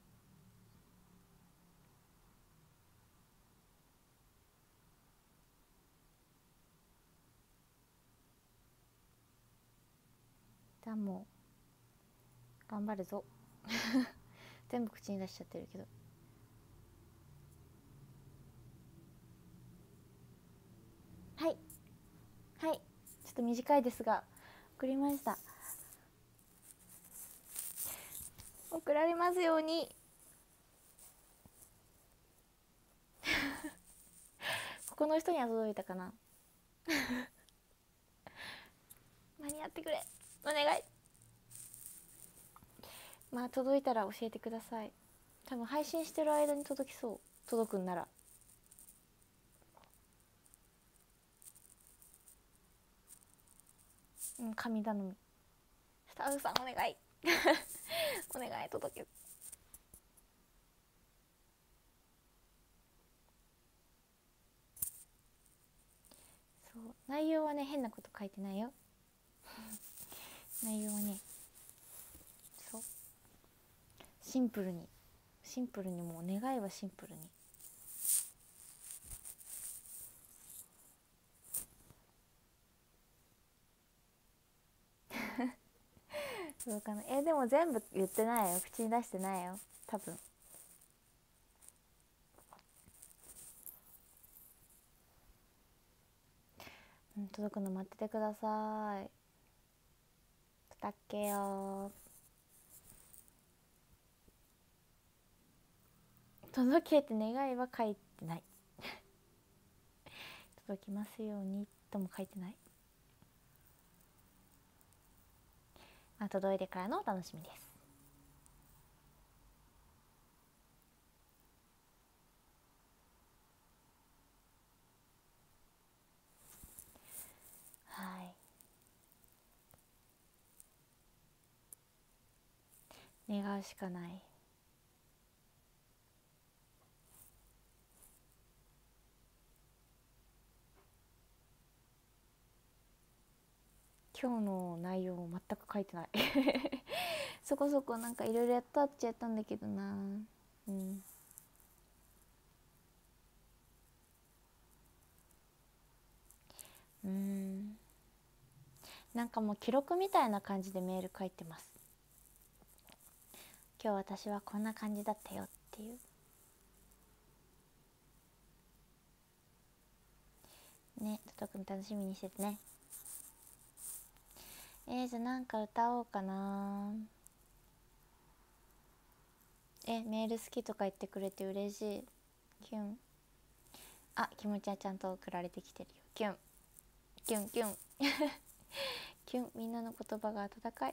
じゃあもう頑張るぞ全部口に出しちゃってるけど。はいはい、ちょっと短いですが送りました。送られますようにここの人には届いたかな間に合ってくれお願い。まあ届いたら教えてください。多分配信してる間に届きそう。届くんなら。うん、神頼み。スタッフさんお願いお願い届け。そう内容はね変なこと書いてないよ内容はねそうシンプルにシンプルにもう願いはシンプルにそうかな。えでも全部言ってないよ、口に出してないよ多分。うん、届くの待っててください。だっけよ。届けって願いは書いてない届きますようにとも書いてない。まあ、届いてからのお楽しみです。はい、願うしかない。今日の内容全く書いてないそこそこなんかいろいろやったっちゃったんだけどな。うんうんなんかもう記録みたいな感じでメール書いてます。今日私はこんな感じだったよっていうね。届くの楽しみにしててね。えー、じゃあなんか歌おうかな。えメール好きとか言ってくれて嬉しい。キュン。あ、気持ちはちゃんと送られてきてるよ。キュンキュンキュンキュン。みんなの言葉が温かい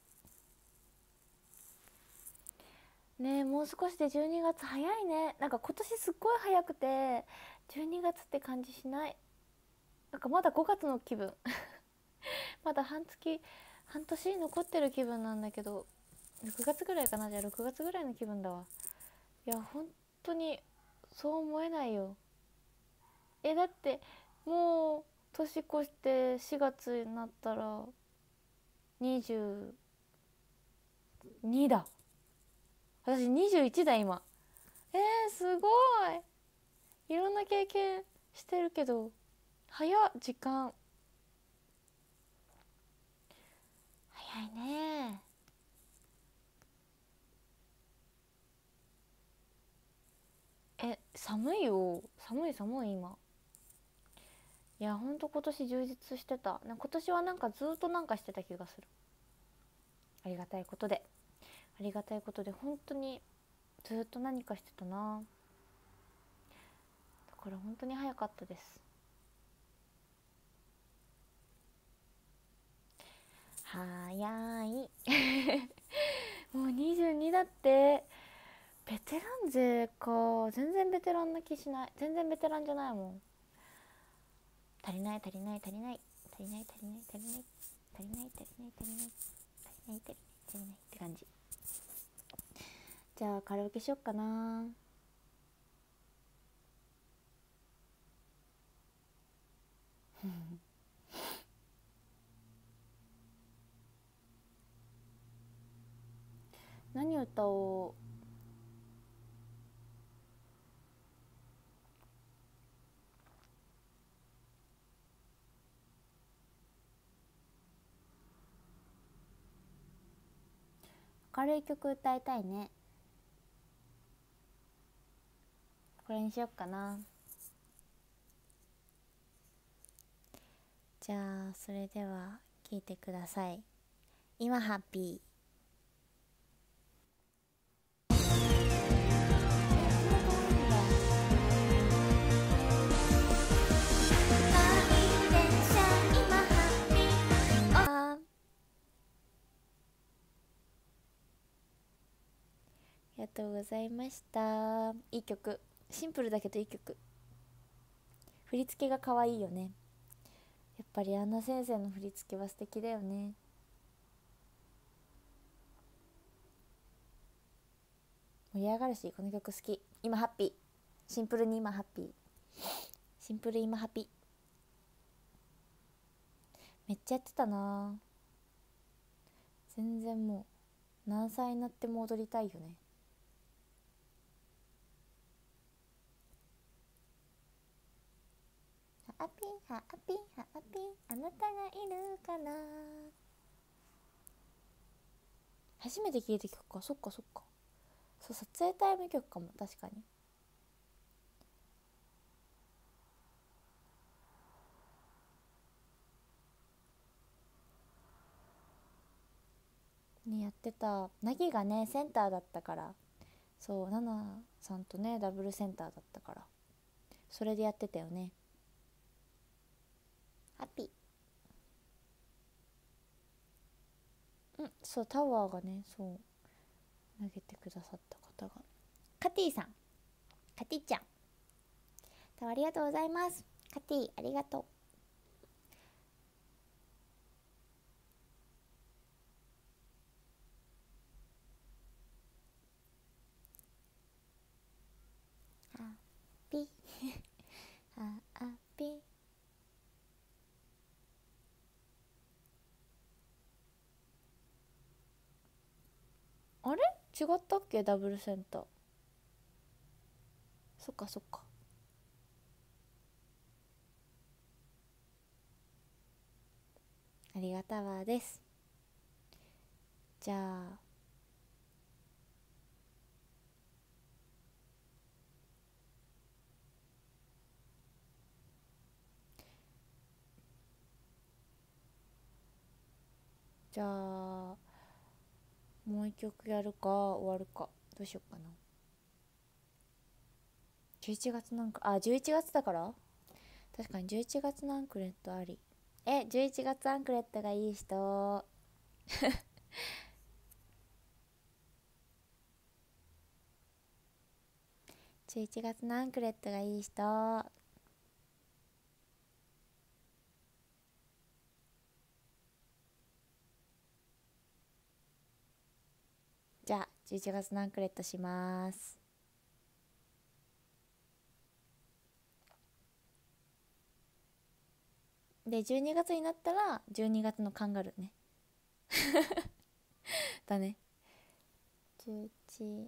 ね。えもう少しでじゅうにがつ早いね。なんか今年すっごい早くてじゅうにがつって感じしない。なんかまだごがつの気分まだ半月半年残ってる気分なんだけど、ろくがつぐらいかな。じゃあろくがつぐらいの気分だわ。いや本当にそう思えないよ。えだってもう年越してしがつになったらにじゅうにだ。私にじゅういちだ今。えー、すごい。いろんな経験してるけど早っ。時間早いね。え寒いよ。寒い寒い今。いやほんと今年充実してた。今年はなんかずっとなんかしてた気がする。ありがたいことでありがたいことで本当にずっと何かしてたな。だから本当に早かったです。早いもうにじゅうにだって。ベテラン勢か。全然ベテランな気しない。全然ベテランじゃないもん。足りない足りない足りない足りない足りない足りない足りない足りない足りない足りない足りない足りないって感じ。じゃあカラオケしよっかな。何歌おう。明るい曲歌いたいね。これにしよっかな。じゃあそれでは聴いてください。今ハッピー。ありがとうございました。いい曲。シンプルだけどいい曲。振り付けが可愛いよね。やっぱりアンナ先生の振り付けは素敵だよね。盛り上がるし、この曲好き。今ハッピー。シンプルに今ハッピー。シンプル今ハッピー。めっちゃやってたな。全然もう何歳になっても踊りたいよね。 ッピーハッピーハッピー、あなたがいるかな。初めて聞いた曲か。そっかそっか。そう、撮影タイム曲かも。確かにね、やってた。なぎがねセンターだったから、そう、ナナさんとねダブルセンターだったから、それでやってたよね。ハッピー、うん、そう、タワーがね、そう投げてくださった方がカティさん、カティちゃん、ありがとうございます。カティ、ありがとう。ハッピーハッピー。あれ違ったっけ、ダブルセンター。そっかそっか。ありがたわです。じゃあじゃあもう一曲やるか終わるか、どうしようかな。じゅういちがつなんか、あ、じゅういちがつだから、確かにじゅういちがつのアンクレットあり。え、じゅういちがつアンクレットがいい人。じゅういちがつのアンクレットがいい人。じゃあじゅういちがつのアンクレットします。でじゅうにがつになったらじゅうにがつのカンガルーね。だね。じゅういち、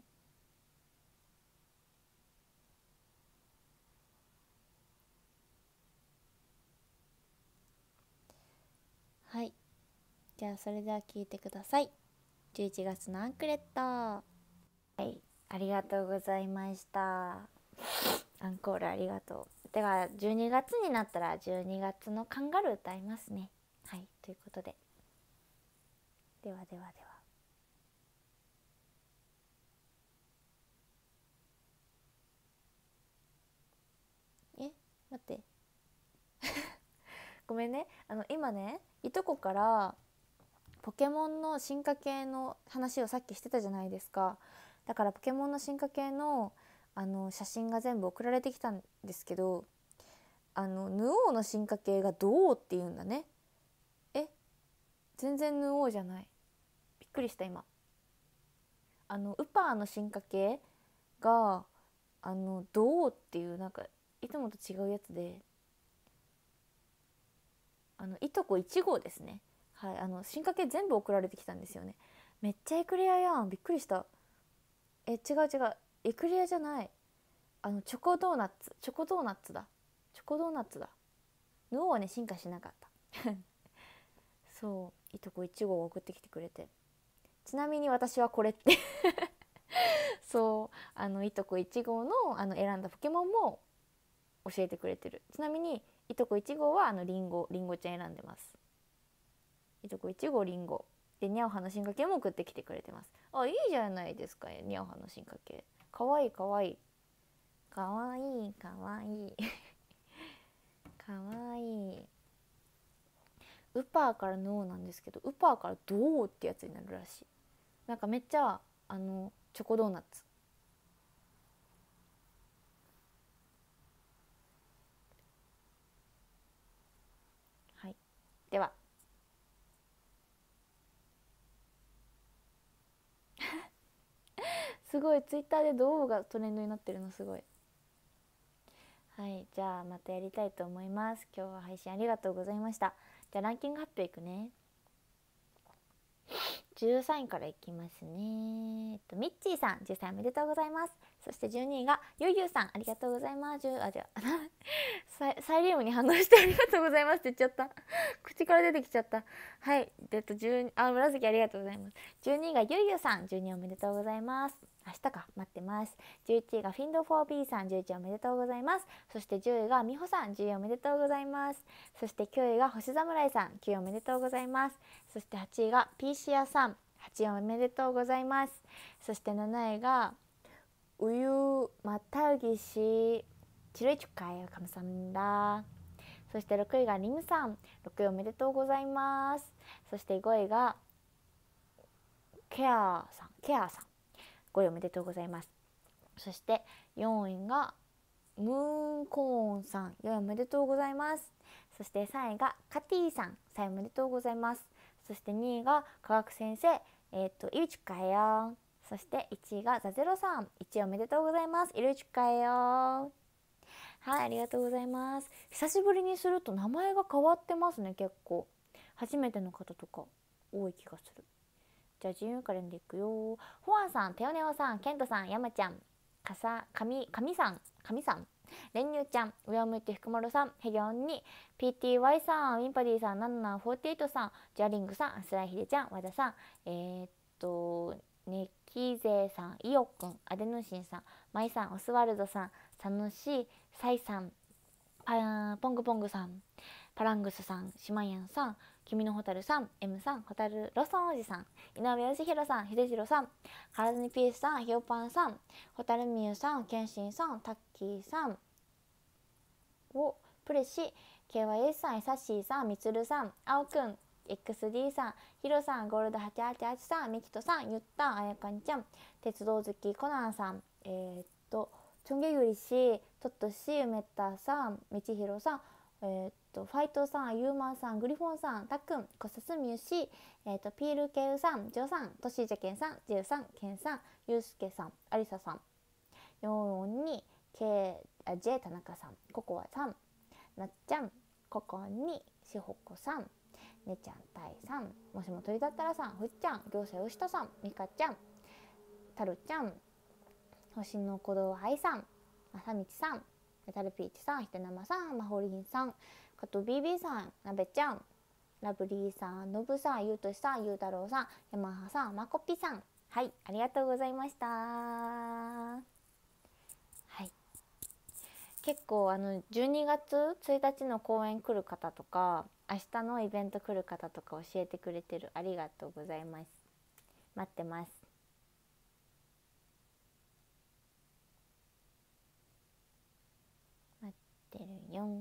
はい、じゃあそれでは聞いてください。じゅういちがつのアンクレット。はい、ありがとうございました。アンコールありがとう。ではじゅうにがつになったらじゅうにがつのカンガルー歌いますね。はい、ということで、ではではでは。え、待ってごめんね、あの今ねいとこからポケモンの進化系の話をさっきしてたじゃないですか。だからポケモンの進化系のあの写真が全部送られてきたんですけど、あのヌオーの進化系がドーっていうんだね。え、全然ヌオーじゃない。びっくりした今。あのウパーの進化系があのドーっていう、なんかいつもと違うやつで、あのいとこいち号ですね。はい、あの進化系全部送られてきたんですよね。めっちゃエクレアやん、びっくりした。え、違う違う、エクレアじゃない。あのチョコドーナツ、チョコドーナツだ、チョコドーナツだ。ヌオはね進化しなかったそういとこいち号を送ってきてくれて、ちなみに私はこれってそうあのいとこいち号のあの選んだポケモンも教えてくれてる。ちなみにいとこいち号はあのリンゴリンゴちゃん選んでます。いとこいち号リンゴで、ニャオハの進化系も送ってきてくれてます。あ、いいじゃないですか、ニャオハの進化系。かわいいかわいいかわいいかわいいかわいい。ウパーからノーなんですけど、ウパーからドーってやつになるらしい。なんかめっちゃあのチョコドーナツ。はい、ではすごいツイッターでドーがトレンドになってるのすごい。はい、じゃあまたやりたいと思います。今日は配信ありがとうございました。じゃあランキング発表いくね。 じゅうさんいからいきますね。えっとミッチーさんじゅっさいおめでとうございます。そしてじゅうにいがゆいゆうさん、ありがとうございます。あじゃあサイサイリウムに反応してありがとうございますって言っちゃった。口から出てきちゃった。はい。えっとじゅうあ紫ありがとうございます。じゅうにいがゆいゆうさん、じゅうにおめでとうございます。明日か待ってます。じゅういちいがフィンド フォービー さん、じゅういちおめでとうございます。そしてじゅういがみほさん、じゅうよんおめでとうございます。そしてきゅういが星侍さん、きゅうおめでとうございます。そしてはちいがピーシアさん、はちおめでとうございます。そしてなないが우유 마타기시 지를 축하해요. 감사합니다. そしてろくいがリムさん、ろくいおめでとうございます。そしてごいがケアさん、ケアさん、ごいおめでとうございます。そしてよんいがムーンコーンさん、よんいおめでとうございます。そしてさんいがカティさん、さんいおめでとうございます。そしてにいが科学先生、えっとイルチュカヘヨ。そしていちいがザゼロさん、いちいおめでとうございます。イルチュカヘヨ。はい、ありがとうございます。久しぶりにすると名前が変わってますね。結構初めての方とか多い気がする。じゃあ自由からでいくよ。ホアンさん、テオネオさん、ケントさん、ヤマちゃん、かさ、かみ、かみさん、かみさん、練乳ちゃん、上を向いて福丸さん、ヘギョンに ピーティーワイ さん、ウィンパディさん、ナンナーフォーティーエイトさん、ジャリングさん、アスラヒデちゃん、和田さん、えー、っとネキゼさん、イオくん、アデヌシンさん、マイさん、オスワルドさん、サノシサイさん、パポングポングさん、パラングスさん、シマヤンさん、君のホタルさん、M さん、ホタルロソンおじさん、井上義弘さん、秀次郎さん、カラズニピースさん、ヒオパンさん、ホタルミユさん、ケンシンさん、タッキーさん、をプレシ ケーワイエス さん、サッシーさん、みつるさん、あおくん、エックスディー さん、ヒロさん、ゴールドはちはちはちさん、ミキトさん、ゆったん、あやかんちゃん、鉄道好きコナンさん、えー、っとチョンゲユリ氏、トット氏、うめったさん、みちひろさん、えー、っとファイトさん、ユーマンさん、グリフォンさん、たっくん、コサスミュシ、えー、っとピールケウさん、ジョさん、トシジャケンさん、ジェウさん、ケンさん、ユウスケさん、アリサさん、よんに K、あ J 田中さん、ココアさん、なっちゃん、ここにしほこさん、ねちゃんたいさん、もしも鳥だったらさん、ふっちゃん、行政吉田さん、みかちゃん、たるちゃん、星の鼓動はいさん、まさみちさん、タルピーチさん、ひてなまさん、まほりんさん、かと ビービー さん、なべちゃん、ラブリーさん、のぶさん、ゆうとしさん、ゆうたろうさん、やまはさん、まこぴさん、はい、ありがとうございました。はい、結構あのじゅうにがつついたちの公演来る方とか明日のイベント来る方とか教えてくれてる。ありがとうございます。待ってます。待ってるよ。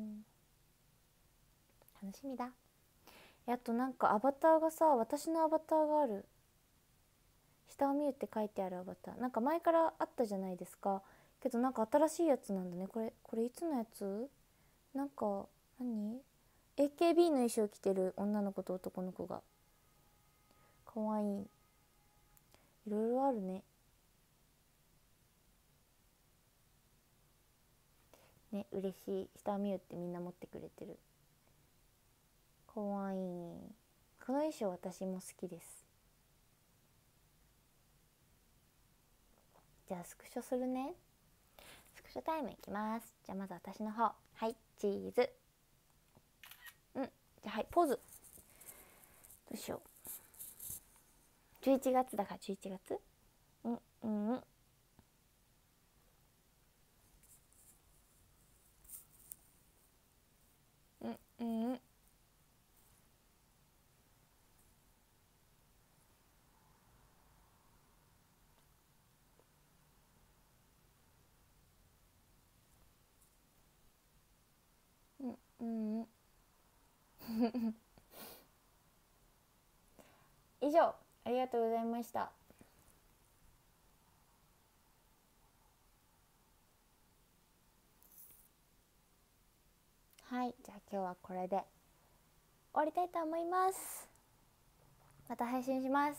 楽しみだ。やっとなんかアバターがさ、私のアバターがある。下を見るって書いてあるアバター、なんか前からあったじゃないですか。けどなんか新しいやつなんだね。これこれいつのやつ？なんか何？ エーケービー の衣装着てる女の子と男の子がかわいい。いろいろあるね。ね、嬉しい。下を見るってみんな持ってくれてる。かわいい。この衣装私も好きです。じゃあスクショするね。スクショタイムいきます。じゃあまず私の方、はい、チーズ。うん、じゃあはい、ポーズ。どうしよう。じゅういちがつだからじゅういちがつ。うんうんうん。うんうんうん。うんうん。以上、ありがとうございました。はい、じゃあ今日はこれで終わりたいと思います。また配信します。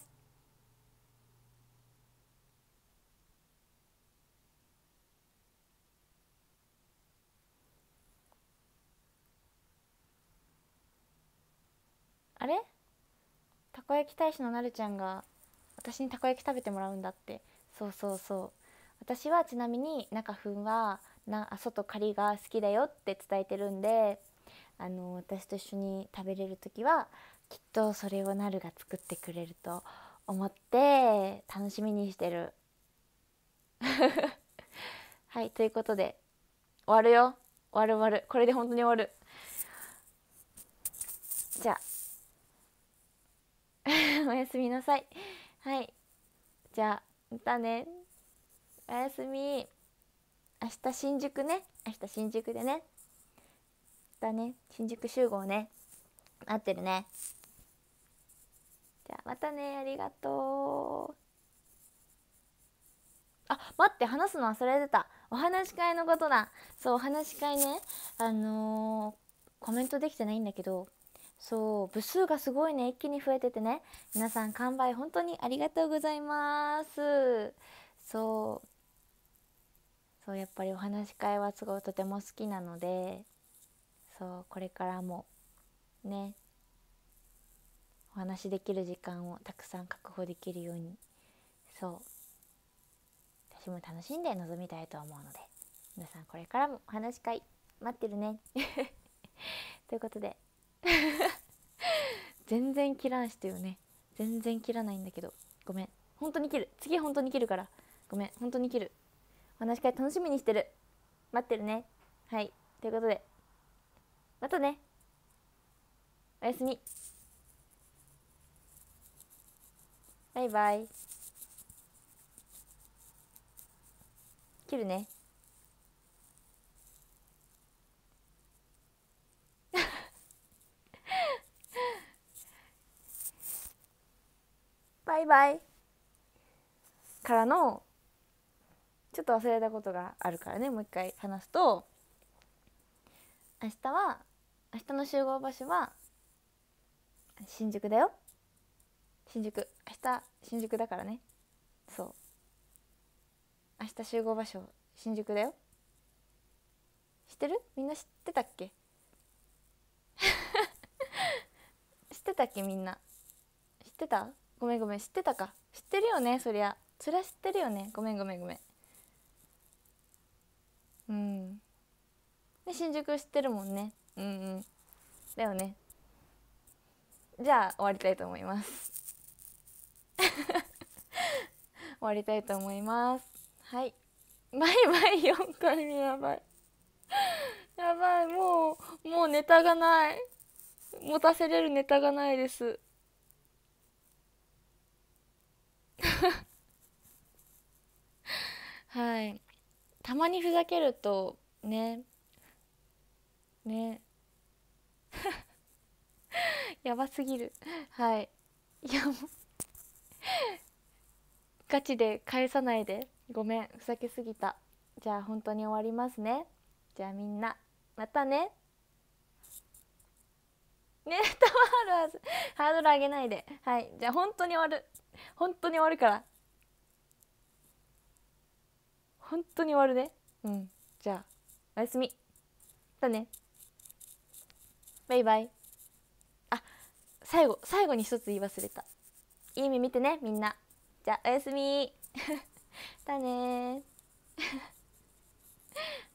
あれ？ こ焼き大使のなるちゃんが私にたこ焼き食べてもらうんだって。そうそうそう。私はちなみに中ふんはな外カリが好きだよって伝えてるんで、あの私と一緒に食べれる時はきっとそれをなるが作ってくれると思って楽しみにしてる。はい、ということで終わるよ。終わる終わる。これで本当に終わる。じゃあおやすみなさい。はい、じゃあまたね。おやすみ。明日新宿ね。明日新宿でね。またね、新宿集合ね。待ってるね。じゃあまたね。ありがとう。あ、待って、話すの忘れてた。お話し会のことだ。そう、お話し会ね。あのーコメントできてないんだけど、そう部数がすごいね、一気に増えててね、皆さん完売本当にありがとうございます。そうそうやっぱりお話し会はすごいとても好きなので、そうこれからもね、お話しできる時間をたくさん確保できるように、そう私も楽しんで臨みたいと思うので、皆さんこれからもお話し会待ってるねということで全然切らんしてよね。全然切らないんだけど、ごめん。本当に切る。次本当に切るから。ごめん、本当に切る。お話し会楽しみにしてる。待ってるね。はい。ということで、またね。おやすみ。バイバイ。切るね。バイバイ。からの、ちょっと忘れたことがあるからね、もう一回話すと、明日は、明日の集合場所は、新宿だよ。新宿。明日、新宿だからね。そう。明日集合場所、新宿だよ。知ってる？みんな知ってたっけ？知ってたっけみんな。知ってた？ごめんごめん、知ってたか。知ってるよね、そりゃ。そりゃ知ってるよね。ごめんごめんごめん。うん。で、新宿知ってるもんね。うんうん。だよね。じゃあ終わりたいと思います。終わりたいと思います。はい。バイバイよんかいめやばい。やばい、もう、もうネタがない。持たせれるネタがないです。はい。たまにふざけると、ね、ね、やばすぎる。はい。いや、もう、ガチで返さないで。ごめん、ふざけすぎた。じゃあ本当に終わりますね。じゃあみんな、またね。ね、たまるはず。ハードル上げないで。はい。じゃあ本当に終わる。本当に終わるから。本当に終わるね。うん。じゃあ、おやすみ。だね。バイバイ。あ、最後、最後に一つ言い忘れた。いい夢見てね、みんな。じゃあ、おやすみ。だねー。